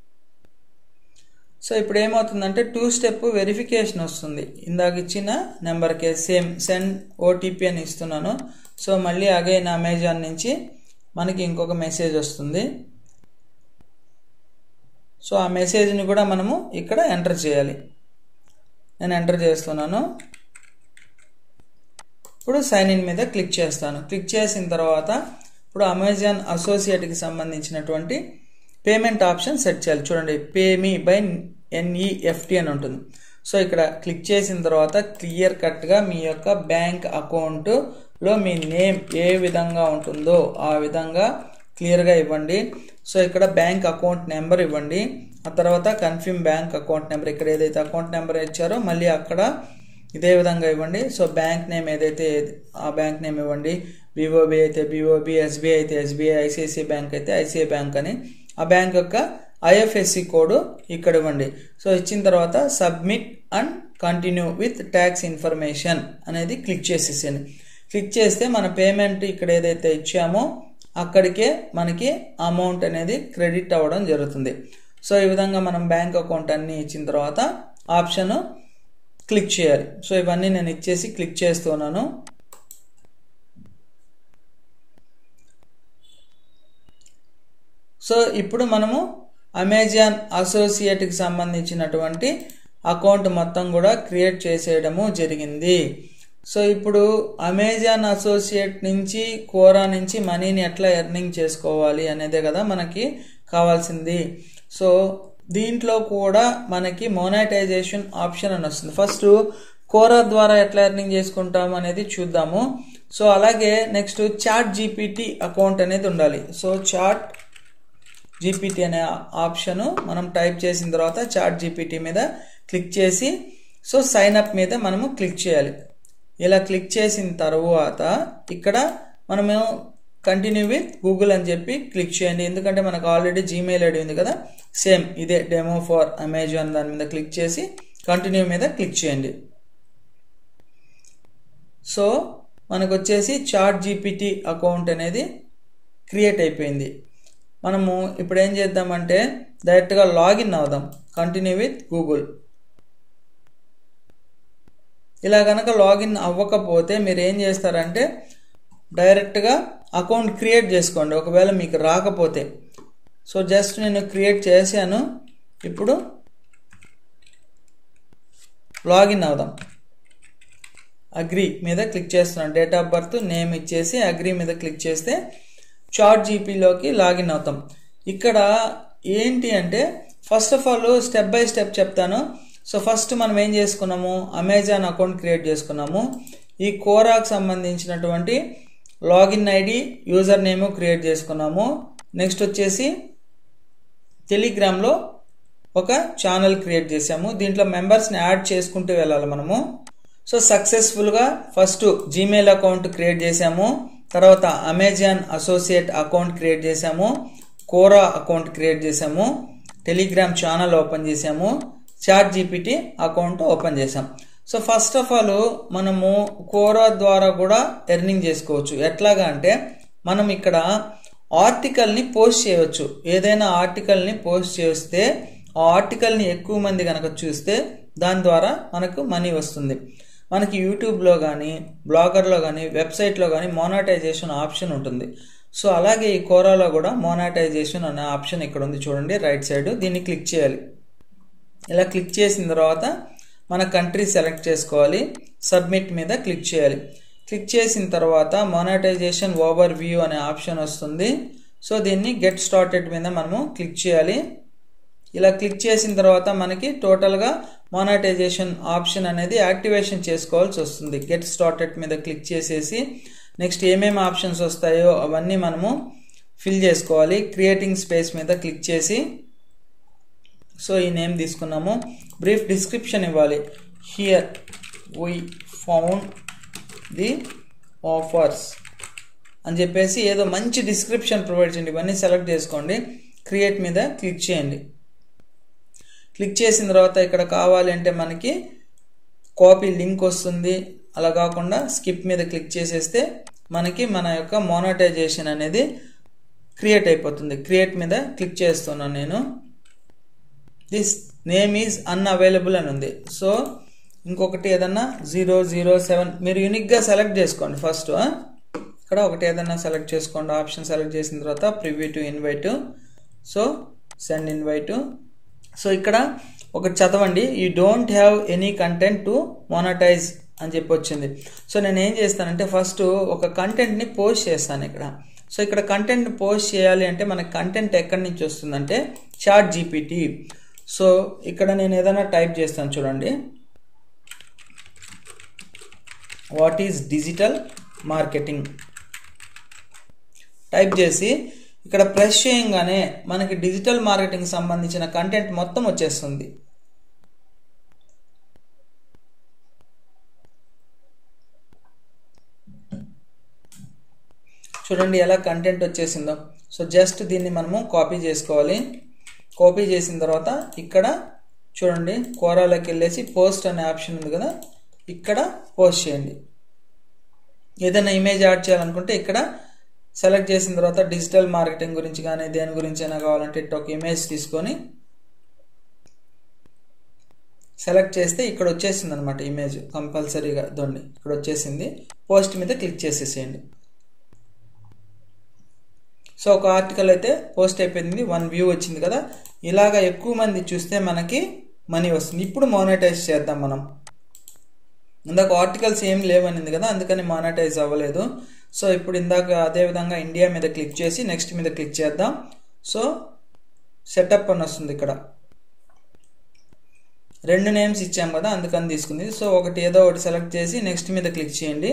సో ఇప్పుడు ఏమవుతుందంటే 2 స్టెప్ వెరిఫికేషన్ వస్తుంది. ఇందాక ఇచ్చిన నెంబర్కే సేమ్ సెండ్ ఓటీపీ అని ఇస్తున్నాను. సో మళ్ళీ అగైన్ అమెజాన్ నుంచి మనకి ఇంకొక మెసేజ్ వస్తుంది. సో ఆ మెసేజ్ని కూడా మనము ఇక్కడ ఎంటర్ చేయాలి. నేను ఎంటర్ చేస్తున్నాను. ఇప్పుడు సైన్ ఇన్ మీద క్లిక్ చేస్తాను. క్లిక్ చేసిన తర్వాత ఇప్పుడు అమెజాన్ అసోసియేట్కి సంబంధించినటువంటి పేమెంట్ ఆప్షన్ సెట్ చేయాలి. చూడండి, పే మీ బై NEFT అని ఉంటుంది. సో ఇక్కడ క్లిక్ చేసిన తర్వాత క్లియర్ కట్గా మీ యొక్క బ్యాంక్ అకౌంట్లో మీ నేమ్ ఏ విధంగా ఉంటుందో ఆ విధంగా క్లియర్గా ఇవ్వండి. సో ఇక్కడ బ్యాంక్ అకౌంట్ నెంబర్ ఇవ్వండి. ఆ తర్వాత కన్ఫర్మ్ బ్యాంక్ అకౌంట్ నెంబర్, ఇక్కడ ఏదైతే అకౌంట్ నెంబర్ ఇచ్చారో మళ్ళీ అక్కడ ఇదే విధంగా ఇవ్వండి. సో బ్యాంక్ నేమ్ ఏదైతే ఆ బ్యాంక్ నేమ్ ఇవ్వండి. BOB అయితే BOB, SBI అయితే SBI, ICICI బ్యాంక్ అయితే ICICI బ్యాంక్ అని ఆ బ్యాంక్ యొక్క IFSC కోడ్ ఇక్కడ ఇవ్వండి. సో ఇచ్చిన తర్వాత submit and continue with tax information అనేది క్లిక్ చేసేసేయండి. క్లిక్ చేస్తే మన పేమెంట్ ఇక్కడ ఏదైతే ఇచ్చామో అక్కడికే మనకి అమౌంట్ అనేది క్రెడిట్ అవ్వడం జరుగుతుంది. సో ఈ విధంగా మనం బ్యాంక్ అకౌంట్ అన్నీ ఇచ్చిన తర్వాత ఆప్షన్ క్లిక్ చేయాలి. సో ఇవన్నీ నేను ఇచ్చేసి క్లిక్ చేస్తున్నాను. సో ఇప్పుడు మనము అమెజాన్ అసోసియేట్కి సంబంధించినటువంటి అకౌంట్ మొత్తం కూడా క్రియేట్ చేసేయడము జరిగింది. సో ఇప్పుడు అమెజాన్ అసోసియేట్ నుంచి కోరా నుంచి మనీని ఎట్లా ఎర్నింగ్ చేసుకోవాలి అనేదే కదా మనకి కావాల్సింది. సో దీంట్లో కూడా మనకి మోనటైజేషన్ ఆప్షన్ అని వస్తుంది. ఫస్ట్ కోరా ద్వారా ఎట్లా ఎర్నింగ్ చేసుకుంటాం అనేది చూద్దాము. సో అలాగే నెక్స్ట్ చాట్ జీపీటీ అకౌంట్ అనేది ఉండాలి. సో చాట్ జీపీటీ అనే ఆప్షన్ మనం టైప్ చేసిన తర్వాత చాట్ జీపీటీ మీద క్లిక్ చేసి సో సైన్ అప్ మీద మనము క్లిక్ చేయాలి. ఇలా క్లిక్ చేసిన తర్వాత ఇక్కడ మనము కంటిన్యూ విత్ గూగుల్ అని చెప్పి క్లిక్ చేయండి. ఎందుకంటే మనకు ఆల్రెడీ జీమెయిల్ ఐడి ఉంది కదా, సేమ్ ఇదే డెమో ఫర్ అమెజాన్ దాని మీద క్లిక్ చేసి కంటిన్యూ మీద క్లిక్ చేయండి. సో మనకు వచ్చేసి చాట్ జీపీటీ అకౌంట్ అనేది క్రియేట్ అయిపోయింది. మనము ఇప్పుడు ఏం చేద్దామంటే డైరెక్ట్గా లాగిన్ అవుదాం. Continue with Google. ఇలా కనుక లాగిన్ అవ్వకపోతే మీరు ఏం చేస్తారంటే డైరెక్ట్గా అకౌంట్ క్రియేట్ చేసుకోండి ఒకవేళ మీకు రాకపోతే. సో జస్ట్ నేను క్రియేట్ చేశాను. ఇప్పుడు లాగిన్ అవుదాం. అగ్రీ మీద క్లిక్ చేస్తున్నాను. డేట్ ఆఫ్ బర్త్ నేమ్ ఇచ్చేసి అగ్రీ మీద క్లిక్ చేస్తే చాట్ జీపీలోకి లాగిన్ అవుతాం. ఇక్కడ ఏంటి అంటే first of all step by step చెప్తాను. సో ఫస్ట్ మనం ఏం చేసుకున్నాము, అమెజాన్ అకౌంట్ క్రియేట్ చేసుకున్నాము. ఈ కోరాకు సంబంధించినటువంటి login ID user name create చేసుకున్నాము. నెక్స్ట్ వచ్చేసి టెలిగ్రామ్లో ఒక ఛానల్ క్రియేట్ చేసాము. దీంట్లో మెంబర్స్ని యాడ్ చేసుకుంటూ వెళ్ళాలి మనము. సో సక్సెస్ఫుల్గా ఫస్ట్ జీమెయిల్ అకౌంట్ క్రియేట్ చేసాము, తర్వాత అమెజాన్ అసోసియేట్ అకౌంట్ క్రియేట్ చేసాము, కోరా అకౌంట్ క్రియేట్ చేసాము, టెలిగ్రామ్ ఛానల్ ఓపెన్ చేసాము, చాట్ జీపీటీ అకౌంట్ ఓపెన్ చేసాం. సో ఫస్ట్ ఆఫ్ ఆల్ మనము కోరా ద్వారా కూడా ఎర్నింగ్ చేసుకోవచ్చు. ఎట్లాగా అంటే మనం ఇక్కడ ఆర్టికల్ని పోస్ట్ చేయవచ్చు. ఏదైనా ఆర్టికల్ని పోస్ట్ చేస్తే ఆ ఆర్టికల్ని ఎక్కువ మంది కనుక చూస్తే దాని ద్వారా మనకు మనీ వస్తుంది. మనకి యూట్యూబ్లో కానీ బ్లాగర్లో కానీ వెబ్సైట్లో కానీ మోనటైజేషన్ ఆప్షన్ ఉంటుంది. సో అలాగే ఈ కోరాలో కూడా మోనటైజేషన్ అనే ఆప్షన్ ఇక్కడ ఉంది చూడండి రైట్ సైడ్. దీన్ని క్లిక్ చేయాలి. ఇలా క్లిక్ చేసిన తర్వాత మన కంట్రీ సెలెక్ట్ చేసుకోవాలి. సబ్మిట్ మీద క్లిక్ చేయాలి. క్లిక్ చేసిన తర్వాత మోనటైజేషన్ ఓవర్ వ్యూ అనే ఆప్షన్ వస్తుంది. సో దీన్ని గెట్ స్టార్టెడ్ మీద మనము క్లిక్ చేయాలి. ఇలా క్లిక్ చేసిన తర్వాత మనకి టోటల్గా మోనటైజేషన్ ఆప్షన్ అనేది యాక్టివేషన్ చేసుకోవాల్సి వస్తుంది. గెట్ స్టార్టెడ్ మీద క్లిక్ చేసేసి నెక్స్ట్ ఏమేమి ఆప్షన్స్ వస్తాయో అవన్నీ మనము ఫిల్ చేసుకోవాలి. క్రియేటింగ్ స్పేస్ మీద క్లిక్ చేసి సో ఈ నేమ్ తీసుకున్నాము. బ్రీఫ్ డిస్క్రిప్షన్ ఇవ్వాలి. Here we found the offers అని చెప్పేసి ఏదో మంచి డిస్క్రిప్షన్ ప్రొవైడ్ చేయండి. ఇవన్నీ సెలెక్ట్ చేసుకోండి. క్రియేట్ మీద క్లిక్ చేయండి. క్లిక్ చేసిన తర్వాత ఇక్కడ కావాలి అంటే మనకి కాపీ లింక్ వస్తుంది. అలా కాకుండా స్కిప్ మీద క్లిక్ చేసేస్తే మనకి మన యొక్క మోనటైజేషన్ అనేది క్రియేట్ అయిపోతుంది. క్రియేట్ మీద క్లిక్ చేస్తున్నాను నేను. దిస్ నేమ్ ఈజ్ అన్అవైలబుల్ అని ఉంది. సో ఇంకొకటి ఏదన్నా 007 మీరు యూనిక్గా సెలెక్ట్ చేసుకోండి. ఫస్ట్ ఇక్కడ ఒకటి ఏదన్నా సెలెక్ట్ చేసుకోండి. ఆప్షన్ సెలెక్ట్ చేసిన తర్వాత preview to invite. So send invite. So ఇక్కడ ఒకటి చదవండి. You don't have any content to monetize అని చెప్పి వచ్చింది. సో నేను ఏం చేస్తానంటే ఫస్ట్ ఒక కంటెంట్ని పోస్ట్ చేస్తాను ఇక్కడ. సో ఇక్కడ కంటెంట్ పోస్ట్ చేయాలి అంటే మనకి కంటెంట్ ఎక్కడి నుంచి వస్తుందంటే చాట్ జీపీటీ. సో ఇక్కడ నేను ఏదైనా టైప్ చేస్తాను చూడండి. What is digital marketing type చేసి ఇక్కడ ప్రెస్ చేయగానే మనకి డిజిటల్ మార్కెటింగ్ సంబంధించిన కంటెంట్ మొత్తం వచ్చేస్తుంది. చూడండి ఎలా కంటెంట్ వచ్చేసిందో. సో జస్ట్ దీన్ని మనము కాపీ చేసుకోవాలి. కాపీ చేసిన తర్వాత ఇక్కడ చూడండి కోరాలోకి వెళ్ళేసి పోస్ట్ అనే ఆప్షన్ ఉంది కదా, ఇక్కడ పోస్ట్ చేయండి. ఏదైనా ఇమేజ్ యాడ్ చేయాలనుకుంటే ఇక్కడ సెలెక్ట్ చేసిన తర్వాత డిజిటల్ మార్కెటింగ్ గురించి కానీ దేని గురించి అయినా కావాలంటే ఇట్లా ఒక ఇమేజ్ తీసుకొని సెలెక్ట్ చేస్తే ఇక్కడ వచ్చేసింది అనమాట ఇమేజ్ కంపల్సరీగా. దొండి ఇక్కడ వచ్చేసింది. పోస్ట్ మీద క్లిక్ చేసేసేయండి. సో ఒక ఆర్టికల్ అయితే పోస్ట్ అయిపోయింది, 1 వ్యూ వచ్చింది కదా. ఇలాగా ఎక్కువ మంది చూస్తే మనకి మనీ వస్తుంది. ఇప్పుడు మానిటైజ్ చేద్దాం మనం. ఇందాక ఆర్టికల్స్ ఏం లేవనింది కదా, అందుకని మానిటైజ్ అవ్వలేదు. సో ఇప్పుడు ఇందాక అదేవిధంగా ఇండియా మీద క్లిక్ చేసి నెక్స్ట్ మీద క్లిక్ చేద్దాం. సో సెటప్ అని వస్తుంది. ఇక్కడ 2 నేమ్స్ ఇచ్చాం కదా, అందుకని తీసుకుంది. సో ఒకటి ఏదో ఒకటి సెలెక్ట్ చేసి నెక్స్ట్ మీద క్లిక్ చేయండి.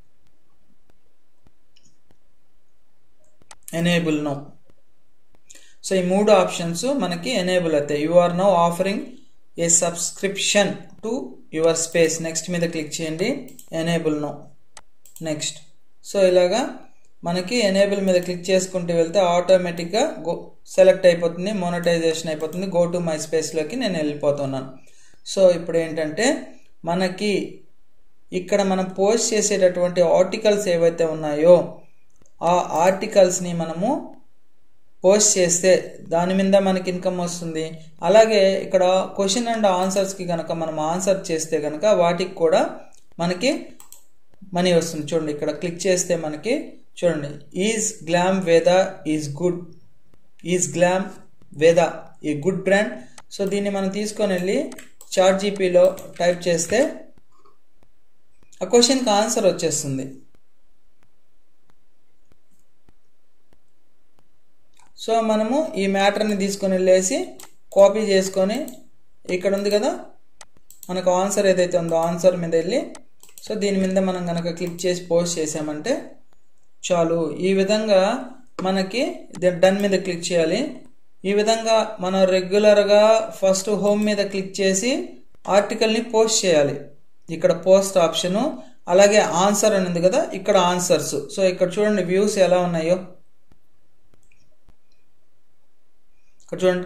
Enable now. సో ఈ 3 ఆప్షన్స్ మనకి ఎనేబుల్ అవుతాయి. You are now offering a subscription to your space. Next మీద క్లిక్ చేయండి. Enable now. నెక్స్ట్. సో ఇలాగా మనకి ఎనేబుల్ మీద క్లిక్ చేసుకుంటూ వెళ్తే ఆటోమేటిక్గా సెలెక్ట్ అయిపోతుంది, మోనటైజేషన్ అయిపోతుంది. గో టు మై స్పేస్లోకి నేను వెళ్ళిపోతున్నాను. సో ఇప్పుడు ఏంటంటే మనకి ఇక్కడ మనం పోస్ట్ చేసేటటువంటి ఆర్టికల్స్ ఏవైతే ఉన్నాయో ఆ ఆర్టికల్స్ని మనము పోస్ట్ చేస్తే దాని మీద మనకి ఇన్కమ్ వస్తుంది. అలాగే ఇక్కడ క్వశ్చన్ అండ్ ఆన్సర్స్కి కనుక మనం ఆన్సర్ చేస్తే కనుక వాటికి కూడా మనకి మనీ వస్తుంది. చూడండి ఇక్కడ క్లిక్ చేస్తే మనకి చూడండి is Glam Veda is good, is Glam Veda ఈ గుడ్ బ్రాండ్. సో దీన్ని మనం తీసుకొని వెళ్ళి చాట్ జీపీలో టైప్ చేస్తే ఆ క్వశ్చన్కి ఆన్సర్ వచ్చేస్తుంది. సో మనము ఈ మ్యాటర్ని తీసుకొని వెళ్ళేసి కాపీ చేసుకొని ఇక్కడ ఉంది కదా మనకు ఆన్సర్ ఏదైతే ఉందో ఆన్సర్ మీద వెళ్ళి సో దీని మీద మనం కనుక క్లిక్ చేసి పోస్ట్ చేసామంటే చాలు. ఈ విధంగా మనకి డన్ మీద క్లిక్ చేయాలి. ఈ విధంగా మనం రెగ్యులర్గా ఫస్ట్ హోమ్ మీద క్లిక్ చేసి ఆర్టికల్ని పోస్ట్ చేయాలి. ఇక్కడ పోస్ట్ ఆప్షను, అలాగే ఆన్సర్ అని ఉంది కదా ఇక్కడ ఆన్సర్స్. సో ఇక్కడ చూడండి వ్యూస్ ఎలా ఉన్నాయో. ఇక్కడ చూడండి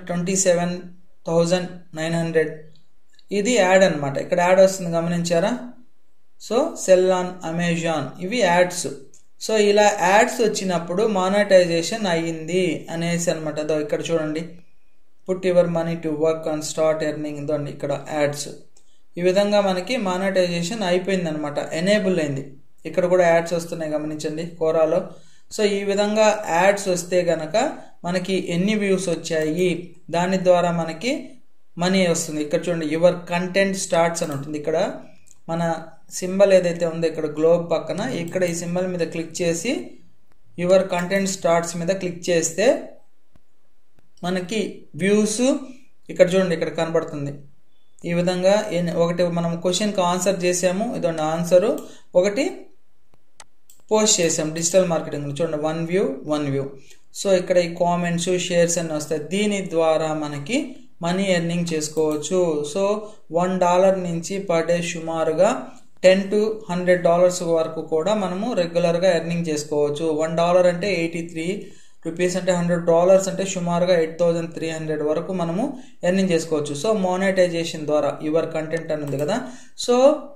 27,900. ఇది యాడ్ అనమాట. ఇక్కడ యాడ్ వస్తుంది గమనించారా. సో సెల్ ఆన్ అమెజాన్ ఇవి యాడ్స్. సో ఇలా యాడ్స్ వచ్చినప్పుడు మానిటైజేషన్ అయ్యింది అనేసి అనమాట. ఇక్కడ చూడండి put your money to work and start earning. ఇదండి ఇక్కడ యాడ్స్. ఈ విధంగా మనకి మానిటైజేషన్ అయిపోయింది అనమాట, ఎనేబుల్ అయింది. ఇక్కడ కూడా యాడ్స్ వస్తున్నాయి గమనించండి కోరాలో. సో ఈ విధంగా యాడ్స్ వస్తే గనక మనకి ఎన్ని వ్యూస్ వచ్చాయి దాని ద్వారా మనకి మనీ వస్తుంది. ఇక్కడ చూడండి యువర్ కంటెంట్ స్టార్ట్స్ అని ఉంటుంది. ఇక్కడ మన సింబల్ ఏదైతే ఉందో ఇక్కడ గ్లోబ్ పక్కన ఇక్కడ ఈ సింబల్ మీద క్లిక్ చేసి యువర్ కంటెంట్ స్టార్ట్స్ మీద క్లిక్ చేస్తే మనకి వ్యూస్ ఇక్కడ చూడండి ఇక్కడ కనబడుతుంది. ఈ విధంగా ఒకటి మనం క్వశ్చన్కి ఆన్సర్ చేసాము, ఇదండి ఆన్సరు. ఒకటి పోస్ట్ చేసాం డిజిటల్ మార్కెటింగ్ చూడండి 1 వ్యూ 1 వ్యూ. సో ఇక్కడ ఈ కామెంట్స్ షేర్స్ అన్నీ వస్తాయి. దీని ద్వారా మనకి మనీ ఎర్నింగ్ చేసుకోవచ్చు. సో $1 నుంచి పర్ డే సుమారుగా $10 to $100 వరకు కూడా మనము రెగ్యులర్గా ఎర్నింగ్ చేసుకోవచ్చు. $1 అంటే 83 రూపీస్ అంటే $100 అంటే సుమారుగా 8,300 వరకు మనము ఎర్నింగ్ చేసుకోవచ్చు. సో మోనటైజేషన్ ద్వారా యువర్ కంటెంట్ అని ఉంది కదా. సో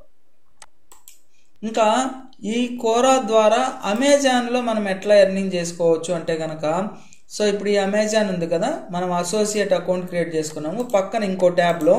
ఇంకా ఈ కోరా ద్వారా అమెజాన్లో మనం ఎట్లా ఎర్నింగ్ చేసుకోవచ్చు అంటే కనుక సో ఇప్పుడు ఈ అమెజాన్ ఉంది కదా మనం అసోసియేట్ అకౌంట్ క్రియేట్ చేసుకున్నాము. పక్కన ఇంకో ట్యాబ్లో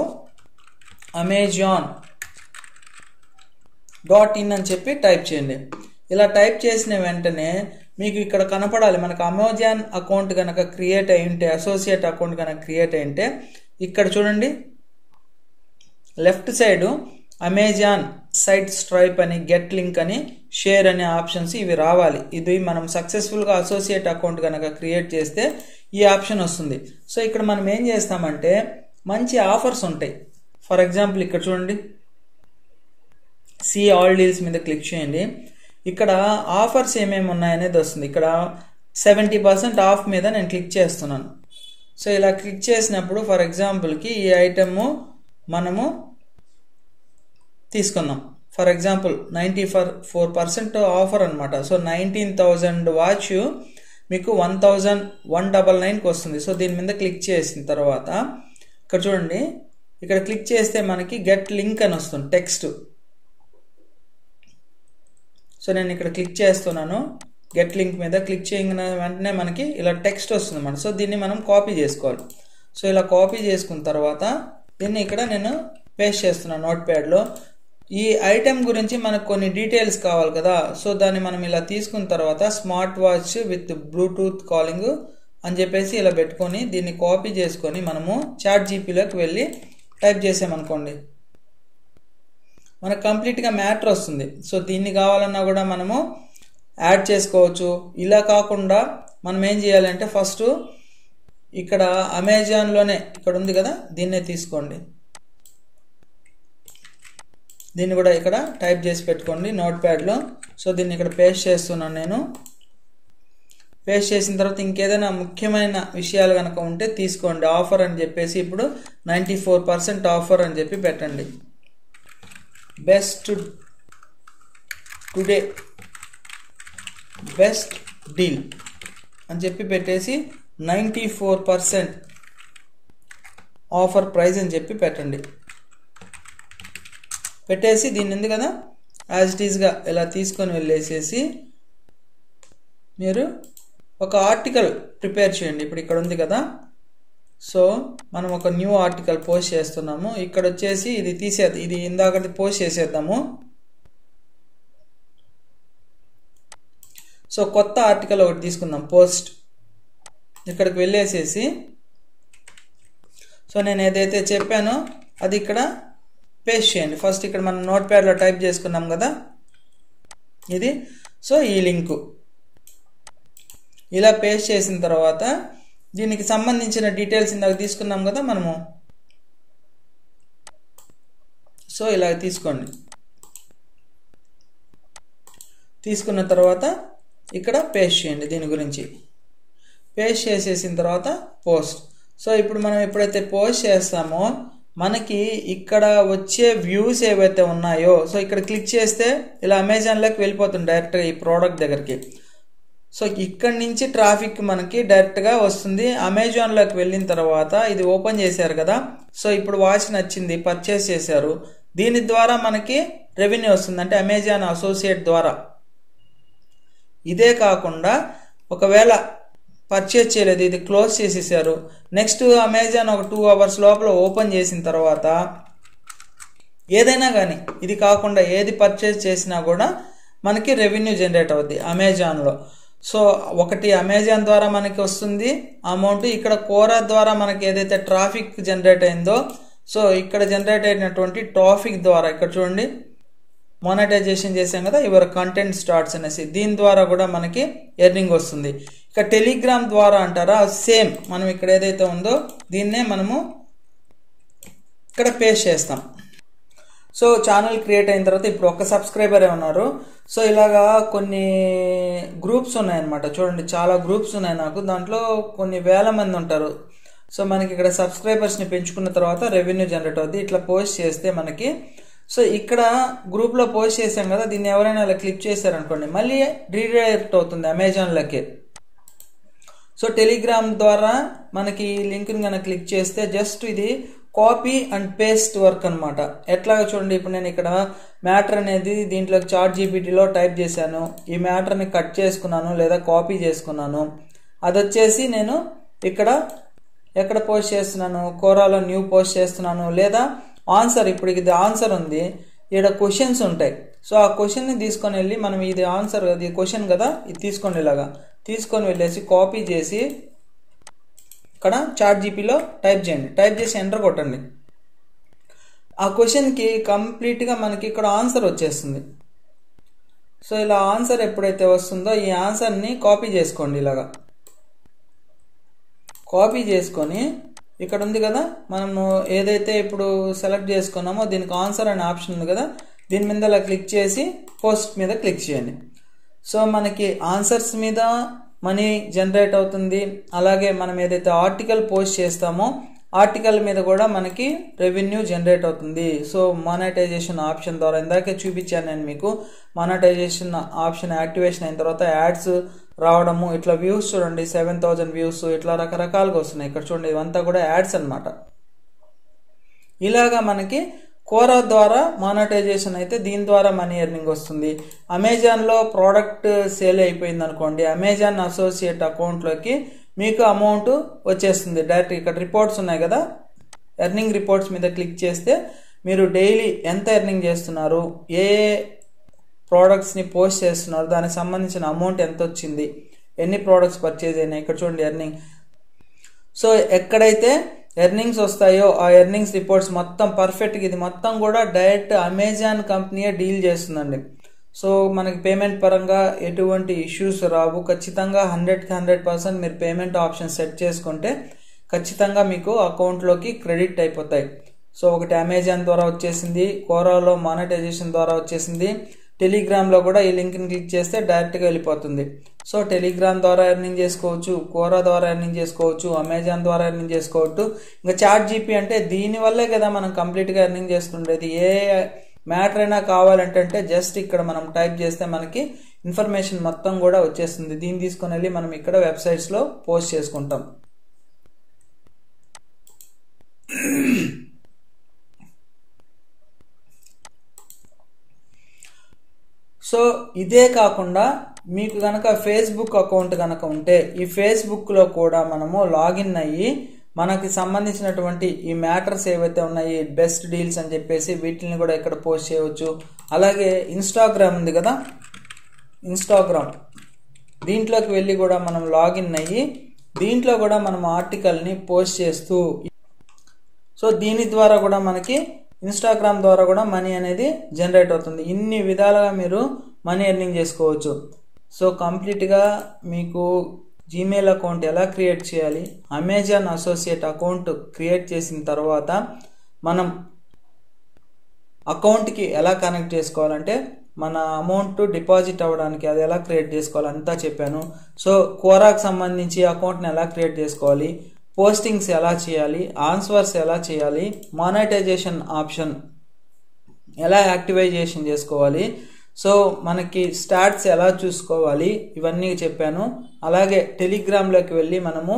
amazon.in అని చెప్పి టైప్ చేయండి. ఇలా టైప్ చేసిన వెంటనే మీకు ఇక్కడ కనపడాలి మనకు అమెజాన్ అకౌంట్ కనుక క్రియేట్ అయి ఉంటే అసోసియేట్ అకౌంట్ కనుక క్రియేట్ అయి ఉంటే ఇక్కడ చూడండి left side Amazon site stripe అని గెట్ లింక్ అని షేర్ అనే ఆప్షన్స్ ఇవి రావాలి. ఇది మనం సక్సెస్ఫుల్గా అసోసియేట్ అకౌంట్ కనుక క్రియేట్ చేస్తే ఈ ఆప్షన్ వస్తుంది. సో ఇక్కడ మనం ఏం చేస్తామంటే మంచి ఆఫర్స్ ఉంటాయి. ఫర్ ఎగ్జాంపుల్ ఇక్కడ చూడండి సీ ఆల్ డీల్స్ మీద క్లిక్ చేయండి. ఇక్కడ ఆఫర్స్ ఏమేమి ఉన్నాయనేది వస్తుంది. ఇక్కడ 70% ఆఫ్ మీద నేను క్లిక్ చేస్తున్నాను. సో ఇలా క్లిక్ చేసినప్పుడు ఫర్ ఎగ్జాంపుల్కి ఈ ఐటమ్ మనము తీసుకుందాం. ఫర్ ఎగ్జాంపుల్ 94% ఆఫర్ అనమాట. సో 19,000 వాచ్ మీకు 1199కి వస్తుంది. సో దీని మీద క్లిక్ చేసిన తర్వాత ఇక్కడ చూడండి, ఇక్కడ క్లిక్ చేస్తే మనకి గెట్ లింక్ అని వస్తుంది టెక్స్ట్. సో నేను ఇక్కడ క్లిక్ చేస్తున్నాను, గెట్ లింక్ మీద క్లిక్ చేయగానే వెంటనే మనకి ఇలా టెక్స్ట్ వస్తుంది అన్నమాట. సో దీన్ని మనం కాపీ చేసుకోవాలి. సో ఇలా కాపీ చేసుకున్న తర్వాత దీన్ని ఇక్కడ నేను పేస్ట్ చేస్తున్నాను నోట్ ప్యాడ్లో. ఈ ఐటెం గురించి మనకు కొన్ని డీటెయిల్స్ కావాలి కదా, సో దాన్ని మనం ఇలా తీసుకున్న తర్వాత smart watch with Bluetooth calling అని చెప్పేసి ఇలా పెట్టుకొని దీన్ని కాపీ చేసుకొని మనము చాట్ జీపీలోకి వెళ్ళి టైప్ చేసామనుకోండి, మనకు కంప్లీట్గా మ్యాటర్ వస్తుంది. సో దీన్ని కావాలన్నా కూడా మనము యాడ్ చేసుకోవచ్చు. ఇలా కాకుండా మనం ఏం చేయాలంటే ఫస్ట్ ఇక్కడ అమెజాన్లోనే ఇక్కడ ఉంది కదా, దీన్నే తీసుకోండి, దీన్ని కూడా ఇక్కడ టైప్ చేసి పెట్టుకోండి నోట్ ప్యాడ్లో. సో దీన్ని ఇక్కడ పేస్ట్ చేస్తున్నాను నేను. పేస్ట్ చేసిన తర్వాత ఇంకేదైనా ముఖ్యమైన విషయాలు కనుక ఉంటే తీసుకోండి. ఆఫర్ అని చెప్పేసి ఇప్పుడు 94% ఆఫర్ అని చెప్పి పెట్టండి. బెస్ట్ టుడే బెస్ట్ డీల్ అని చెప్పి పెట్టేసి 94% ఆఫర్ ప్రైస్ అని చెప్పి పెట్టండి. పెట్టేసి దీన్ని ఉంది కదా యాజ్ ఇట్ ఈస్గా ఇలా తీసుకొని వెళ్ళేసేసి మీరు ఒక ఆర్టికల్ ప్రిపేర్ చేయండి. ఇప్పుడు ఇక్కడ ఉంది కదా, సో మనం ఒక న్యూ ఆర్టికల్ పోస్ట్ చేస్తున్నాము. ఇక్కడ వచ్చేసి ఇది ఇందాకటి పోస్ట్ చేసేద్దాము. సో కొత్త ఆర్టికల్ ఒకటి తీసుకుందాం, పోస్ట్. ఇక్కడికి వెళ్ళేసేసి సో నేను ఏదైతే చెప్పానో అది ఇక్కడ పేస్ట్ చేయండి. ఫస్ట్ ఇక్కడ మనం నోట్ ప్యాడ్లో టైప్ చేసుకున్నాం కదా ఇది, సో ఈ లింకు ఇలా పేస్ట్ చేసిన తర్వాత దీనికి సంబంధించిన డీటెయిల్స్ ఇందాక తీసుకున్నాం కదా మనము, సో ఇలా తీసుకోండి. తీసుకున్న తర్వాత ఇక్కడ పేస్ట్ చేయండి. దీని గురించి పేస్ట్ చేసేసిన తర్వాత పోస్ట్. సో ఇప్పుడు మనం ఎప్పుడైతే పోస్ట్ చేస్తామో మనకి ఇక్కడ వచ్చే వ్యూస్ ఏవైతే ఉన్నాయో, సో ఇక్కడ క్లిక్ చేస్తే ఇలా అమెజాన్లోకి వెళ్ళిపోతుంది డైరెక్ట్గా ఈ ప్రోడక్ట్ దగ్గరికి. సో ఇక్కడి నుంచి ట్రాఫిక్ మనకి డైరెక్ట్గా వస్తుంది. అమెజాన్లోకి వెళ్ళిన తర్వాత ఇది ఓపెన్ చేశారు కదా, సో ఇప్పుడు వాచ్ నచ్చింది, పర్చేస్ చేశారు, దీని ద్వారా మనకి రెవెన్యూ వస్తుంది, అంటే అమెజాన్ అసోసియేట్ ద్వారా. ఇదే కాకుండా ఒకవేళ పర్చేజ్ చేయలేదు, ఇది క్లోజ్ చేసేసారు, నెక్స్ట్ అమెజాన్ ఒక 2 hours లోపల ఓపెన్ చేసిన తర్వాత ఏదైనా కానీ ఇది కాకుండా ఏది పర్చేజ్ చేసినా కూడా మనకి రెవెన్యూ జనరేట్ అవుద్ది అమెజాన్లో. సో ఒకటి అమెజాన్ ద్వారా మనకి వస్తుంది అమౌంట్, ఇక్కడ కోరా ద్వారా మనకి ఏదైతే ట్రాఫిక్ జనరేట్ అయిందో, సో ఇక్కడ జనరేట్ అయినటువంటి ట్రాఫిక్ ద్వారా ఇక్కడ చూడండి మానిటైజేషన్ చేసాం కదా, యువర్ కంటెంట్ స్టార్ట్స్ అనేసి, దీని ద్వారా కూడా మనకి ఎర్నింగ్ వస్తుంది. ఇక టెలిగ్రామ్ ద్వారా అంటారా, సేమ్ మనం ఇక్కడ ఏదైతే ఉందో దీన్నే మనము ఇక్కడ పేస్ట్ చేస్తాం. సో ఛానల్ క్రియేట్ అయిన తర్వాత ఇప్పుడు ఒక సబ్స్క్రైబరే ఉన్నారు. సో ఇలాగా కొన్ని గ్రూప్స్ ఉన్నాయన్నమాట, చూడండి చాలా గ్రూప్స్ ఉన్నాయి నాకు, దాంట్లో కొన్ని వేల మంది ఉంటారు. సో మనకి ఇక్కడ సబ్స్క్రైబర్స్ని పెంచుకున్న తర్వాత రెవెన్యూ జనరేట్ అవుద్ది. ఇట్లా పోస్ట్ చేస్తే మనకి, సో ఇక్కడ గ్రూప్లో పోస్ట్ చేసాం కదా, దీన్ని ఎవరైనా అలా క్లిక్ చేశారనుకోండి మళ్ళీ రీడైరెక్ట్ అవుతుంది అమెజాన్లోకి. సో టెలిగ్రామ్ ద్వారా మనకి ఈ లింక్ని కనుక క్లిక్ చేస్తే జస్ట్ ఇది కాపీ అండ్ పేస్ట్ వర్క్ అనమాట. ఎట్లాగా చూడండి, ఇప్పుడు నేను ఇక్కడ మ్యాటర్ అనేది దీంట్లో చాట్ జీపీటీలో టైప్ చేశాను, ఈ మ్యాటర్ని కట్ చేసుకున్నాను లేదా కాపీ చేసుకున్నాను, అది వచ్చేసి నేను ఇక్కడ ఎక్కడ పోస్ట్ చేస్తున్నాను, కోరాలో న్యూ పోస్ట్ చేస్తున్నాను, లేదా ఆన్సర్, ఇప్పుడు ఇది ఆన్సర్ ఉంది, ఇక్కడ క్వశ్చన్స్ ఉంటాయి. సో ఆ క్వశ్చన్ని తీసుకొని వెళ్ళి మనం ఇది ఆన్సర్, ఇది క్వశ్చన్ కదా, ఇది తీసుకోండి, ఇలాగా తీసుకొని వెళ్ళేసి కాపీ చేసి ఇక్కడ చాట్ జీపీలో టైప్ చేయండి, టైప్ చేసి ఎంటర్ కొట్టండి. ఆ క్వశ్చన్కి కంప్లీట్గా మనకి ఇక్కడ ఆన్సర్ వచ్చేస్తుంది. సో ఇలా ఆన్సర్ ఎప్పుడైతే వస్తుందో ఈ ఆన్సర్ని కాపీ చేసుకోండి, ఇలాగా కాపీ చేసుకొని ఇక్కడ ఉంది కదా మనము ఏదైతే ఇప్పుడు సెలెక్ట్ చేసుకున్నామో దీనికి ఆన్సర్ అనే ఆప్షన్ ఉంది కదా, దీని మీద అలా క్లిక్ చేసి పోస్ట్ మీద క్లిక్ చేయండి. సో మనకి ఆన్సర్స్ మీద మనీ జనరేట్ అవుతుంది. అలాగే మనం ఏదైతే ఆర్టికల్ పోస్ట్ చేస్తామో ఆర్టికల్ మీద కూడా మనకి రెవెన్యూ జనరేట్ అవుతుంది. సో మానిటైజేషన్ ఆప్షన్ ద్వారా ఇందాకే చూపించాను నేను మీకు. మానిటైజేషన్ ఆప్షన్ యాక్టివేషన్ అయిన తర్వాత యాడ్స్ రావడము, ఇట్లా వ్యూస్ చూడండి 7000 వ్యూస్, ఇట్లా రకరకాలుగా వస్తున్నాయి. ఇక్కడ చూడండి ఇవంతా కూడా యాడ్స్ అనమాట. ఇలాగా మనకి కోరా ద్వారా మానిటైజేషన్ అయితే దీని ద్వారా మనీ ఎర్నింగ్ వస్తుంది. అమెజాన్లో ప్రోడక్ట్ సేల్ అయిపోయింది అనుకోండి, అమెజాన్ అసోసియేట్ అకౌంట్లోకి మీకు అమౌంట్ వచ్చేస్తుంది డైరెక్ట్. ఇక్కడ రిపోర్ట్స్ ఉన్నాయి కదా, ఎర్నింగ్ రిపోర్ట్స్ మీద క్లిక్ చేస్తే మీరు డైలీ ఎంత ఎర్నింగ్ చేస్తున్నారు, ఏ ప్రోడక్ట్స్ని పోస్ట్ చేస్తున్నారు, దానికి సంబంధించిన అమౌంట్ ఎంత వచ్చింది, ఎన్ని ప్రోడక్ట్స్ పర్చేజ్ అయినాయి, ఇక్కడ చూడండి ఎర్నింగ్. సో ఎక్కడైతే ఎర్నింగ్స్ వస్తాయో ఆ ఎర్నింగ్స్ రిపోర్ట్స్ మొత్తం పర్ఫెక్ట్గా, ఇది మొత్తం కూడా డైరెక్ట్ అమెజాన్ కంపెనీయే డీల్ చేస్తుందండి. సో మనకి పేమెంట్ పరంగా ఎటువంటి ఇష్యూస్ రావు. ఖచ్చితంగా 100% మీరు పేమెంట్ ఆప్షన్ సెట్ చేసుకుంటే ఖచ్చితంగా మీకు అకౌంట్లోకి క్రెడిట్ అయిపోతాయి. సో ఒకటి అమెజాన్ ద్వారా వచ్చేసింది, కోరాలో మానిటైజేషన్ ద్వారా వచ్చేసింది, టెలిగ్రామ్లో కూడా ఈ లింక్ని క్లిక్ చేస్తే డైరెక్ట్గా వెళ్ళిపోతుంది. సో టెలిగ్రామ్ ద్వారా ఎర్నింగ్ చేసుకోవచ్చు, కోరా ద్వారా ఎర్నింగ్ చేసుకోవచ్చు, అమెజాన్ ద్వారా ఎర్నింగ్ చేసుకోవచ్చు. ఇంకా చాట్ జీపీ అంటే దీనివల్లే కదా మనం కంప్లీట్గా ఎర్నింగ్ చేసుకుండేది. ఏ మ్యాటర్ అయినా కావాలంటే జస్ట్ ఇక్కడ మనం టైప్ చేస్తే మనకి ఇన్ఫర్మేషన్ మొత్తం కూడా వచ్చేస్తుంది. దీన్ని తీసుకొని వెళ్ళి మనం ఇక్కడ వెబ్సైట్స్లో పోస్ట్ చేసుకుంటాం. సో ఇదే కాకుండా మీకు కనుక ఫేస్బుక్ అకౌంట్ కనుక ఉంటే ఈ ఫేస్బుక్లో కూడా మనము లాగిన్ అయ్యి మనకి సంబంధించినటువంటి ఈ మ్యాటర్స్ ఏవైతే ఉన్నాయి, బెస్ట్ డీల్స్ అని చెప్పేసి వీటిని కూడా ఇక్కడ పోస్ట్ చేయవచ్చు. అలాగే ఇన్స్టాగ్రామ్ ఉంది కదా, ఇన్స్టాగ్రామ్ దీంట్లోకి వెళ్ళి కూడా మనం లాగిన్ అయ్యి దీంట్లో కూడా మనం ఆర్టికల్ని పోస్ట్ చేస్తూ, సో దీని ద్వారా కూడా మనకి ఇన్స్టాగ్రామ్ ద్వారా కూడా మనీ అనేది జనరేట్ అవుతుంది. ఇన్ని విధాలుగా మీరు మనీ ఎర్నింగ్ చేసుకోవచ్చు. సో కంప్లీట్గా మీకు జీమెయిల్ అకౌంట్ ఎలా క్రియేట్ చేయాలి, అమెజాన్ అసోసియేట్ అకౌంట్ క్రియేట్ చేసిన తర్వాత మనం అకౌంట్కి ఎలా కనెక్ట్ చేసుకోవాలంటే మన అమౌంట్ డిపాజిట్ అవ్వడానికి అది ఎలా క్రియేట్ చేసుకోవాలి అంతా చెప్పాను. సో కోరాకు సంబంధించి అకౌంట్ని ఎలా క్రియేట్ చేసుకోవాలి, పోస్టింగ్స్ ఎలా చేయాలి, ఆన్సర్స్ ఎలా చేయాలి, మానిటైజేషన్ ఆప్షన్ ఎలా యాక్టివైజేషన్ చేసుకోవాలి, సో మనకి స్టాట్స్ ఎలా చూసుకోవాలి, ఇవన్నీ చెప్పాను. అలాగే టెలిగ్రామ్లోకి వెళ్ళి మనము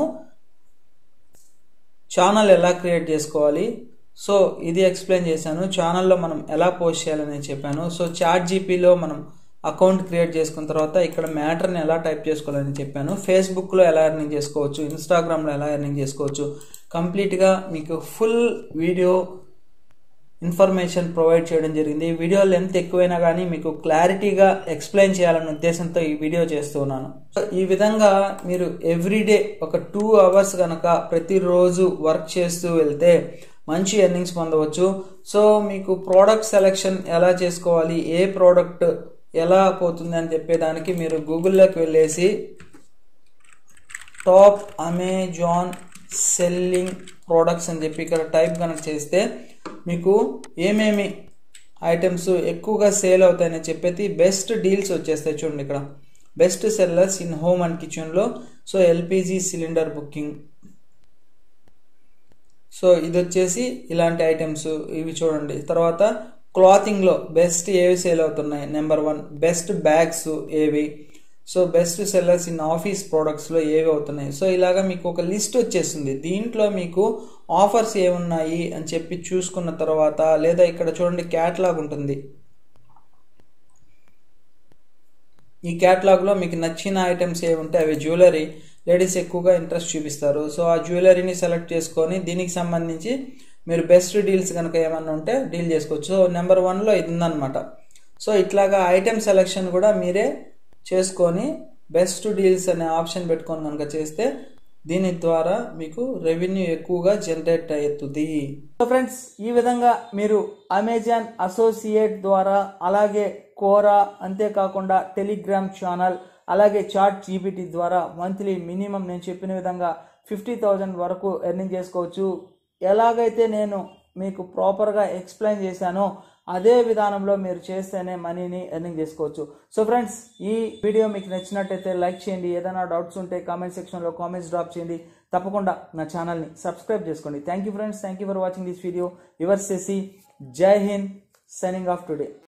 ఛానల్ ఎలా క్రియేట్ చేసుకోవాలి, సో ఇది ఎక్స్ప్లెయిన్ చేశాను. ఛానల్లో మనం ఎలా పోస్ట్ చేయాలని చెప్పాను. సో చాట్ జీపీలో మనం అకౌంట్ క్రియేట్ చేసుకున్న తర్వాత ఇక్కడ మ్యాటర్ని ఎలా టైప్ చేసుకోవాలని చెప్పాను. ఫేస్బుక్లో ఎలా ఎర్నింగ్ చేసుకోవచ్చు, ఇన్స్టాగ్రామ్లో ఎలా ఎర్నింగ్ చేసుకోవచ్చు, కంప్లీట్గా మీకు ఫుల్ వీడియో ఇన్ఫర్మేషన్ ప్రొవైడ్ చేయడం జరిగింది. వీడియో లెంత్ ఎక్కువైనా కానీ మీకు క్లారిటీగా ఎక్స్ప్లెయిన్ చేయాలనే ఉద్దేశంతో ఈ వీడియో చేస్తున్నాను. ఈ విధంగా మీరు ఎవ్రీడే ఒక 2 అవర్స్ కనుక ప్రతిరోజు వర్క్ చేస్తూ వెళ్తే మంచి ఎర్నింగ్స్ పొందవచ్చు. సో మీకు ప్రోడక్ట్ సెలెక్షన్ ఎలా చేసుకోవాలి, ఏ ప్రోడక్ట్ ఎలా పోతుంది అని చెప్పేదానికి మీరు గూగుల్లోకి వెళ్ళేసి టాప్ అమెజాన్ సెల్లింగ్ ప్రోడక్ట్స్ అని చెప్పి ఇక్కడ టైప్ కనుక చేస్తే మీకు ఏమేమి ఐటమ్స్ ఎక్కువగా సేల్ అవుతాయని చెప్పేసి బెస్ట్ డీల్స్ వచ్చేస్తాయి. చూడండి ఇక్కడ best sellers in home and కిచెన్లో, so LPG cylinder booking, so ఇది వచ్చేసి ఇలాంటి ఐటమ్స్ ఇవి చూడండి. తర్వాత క్లాతింగ్లో బెస్ట్ ఏవి సేల్ అవుతున్నాయి, నెంబర్ 1 బెస్ట్ బ్యాగ్స్ ఏవి, so best sellers in office ప్రోడక్ట్స్లో ఏవి అవుతున్నాయి. సో ఇలాగా మీకు ఒక లిస్ట్ వచ్చేస్తుంది. దీంట్లో మీకు ఆఫర్స్ ఏమున్నాయి అని చెప్పి చూసుకున్న తర్వాత, లేదా ఇక్కడ చూడండి క్యాటలాగ్ ఉంటుంది. ఈ క్యాటలాగ్లో మీకు నచ్చిన ఐటమ్స్ ఏవి ఉంటాయి, అవి జ్యువెలరీ, లేడీస్ ఎక్కువగా ఇంట్రెస్ట్ చూపిస్తారు. సో ఆ జ్యువెలరీని సెలెక్ట్ చేసుకొని దీనికి సంబంధించి మీరు బెస్ట్ డీల్స్ కనుక ఏమన్నా ఉంటే డీల్ చేసుకోవచ్చు. సో నెంబర్ 1లో ఇది ఉందన్నమాట. సో ఇట్లాగా ఐటమ్ సెలెక్షన్ కూడా మీరే చేసుకొని బెస్ట్ డీల్స్ అనే ఆప్షన్ పెట్టుకొని కనుక చేస్తే దీని ద్వారా మీకు రెవెన్యూ ఎక్కువగా జనరేట్ అవుతుంది. సో ఫ్రెండ్స్, ఈ విధంగా మీరు అమెజాన్ అసోసియేట్ ద్వారా, అలాగే కోరా, అంతేకాకుండా టెలిగ్రామ్ ఛానల్, అలాగే చాట్ జీపీటీ ద్వారా మంత్లీ మినిమం నేను చెప్పిన విధంగా 50,000 వరకు ఎర్నింగ్ చేసుకోవచ్చు. ఎలాగైతే నేను మీకు ప్రాపర్గా ఎక్స్ప్లెయిన్ చేశానో అదే విధానంలో మీరు చేస్తేనే మనీని ఎర్నింగ్ చేసుకోవచ్చు. సో ఫ్రెండ్స్, ఈ వీడియో మీకు నచ్చినట్టయితే లైక్ చేయండి. ఏదైనా డౌట్స్ ఉంటే కామెంట్ సెక్షన్లో కామెంట్స్ డ్రాప్ చేయండి. తప్పకుండా నా ఛానల్ని సబ్స్క్రైబ్ చేసుకోండి. Thank you friends, thank you for watching this video. Your Shashi, Jai Hind, signing off today.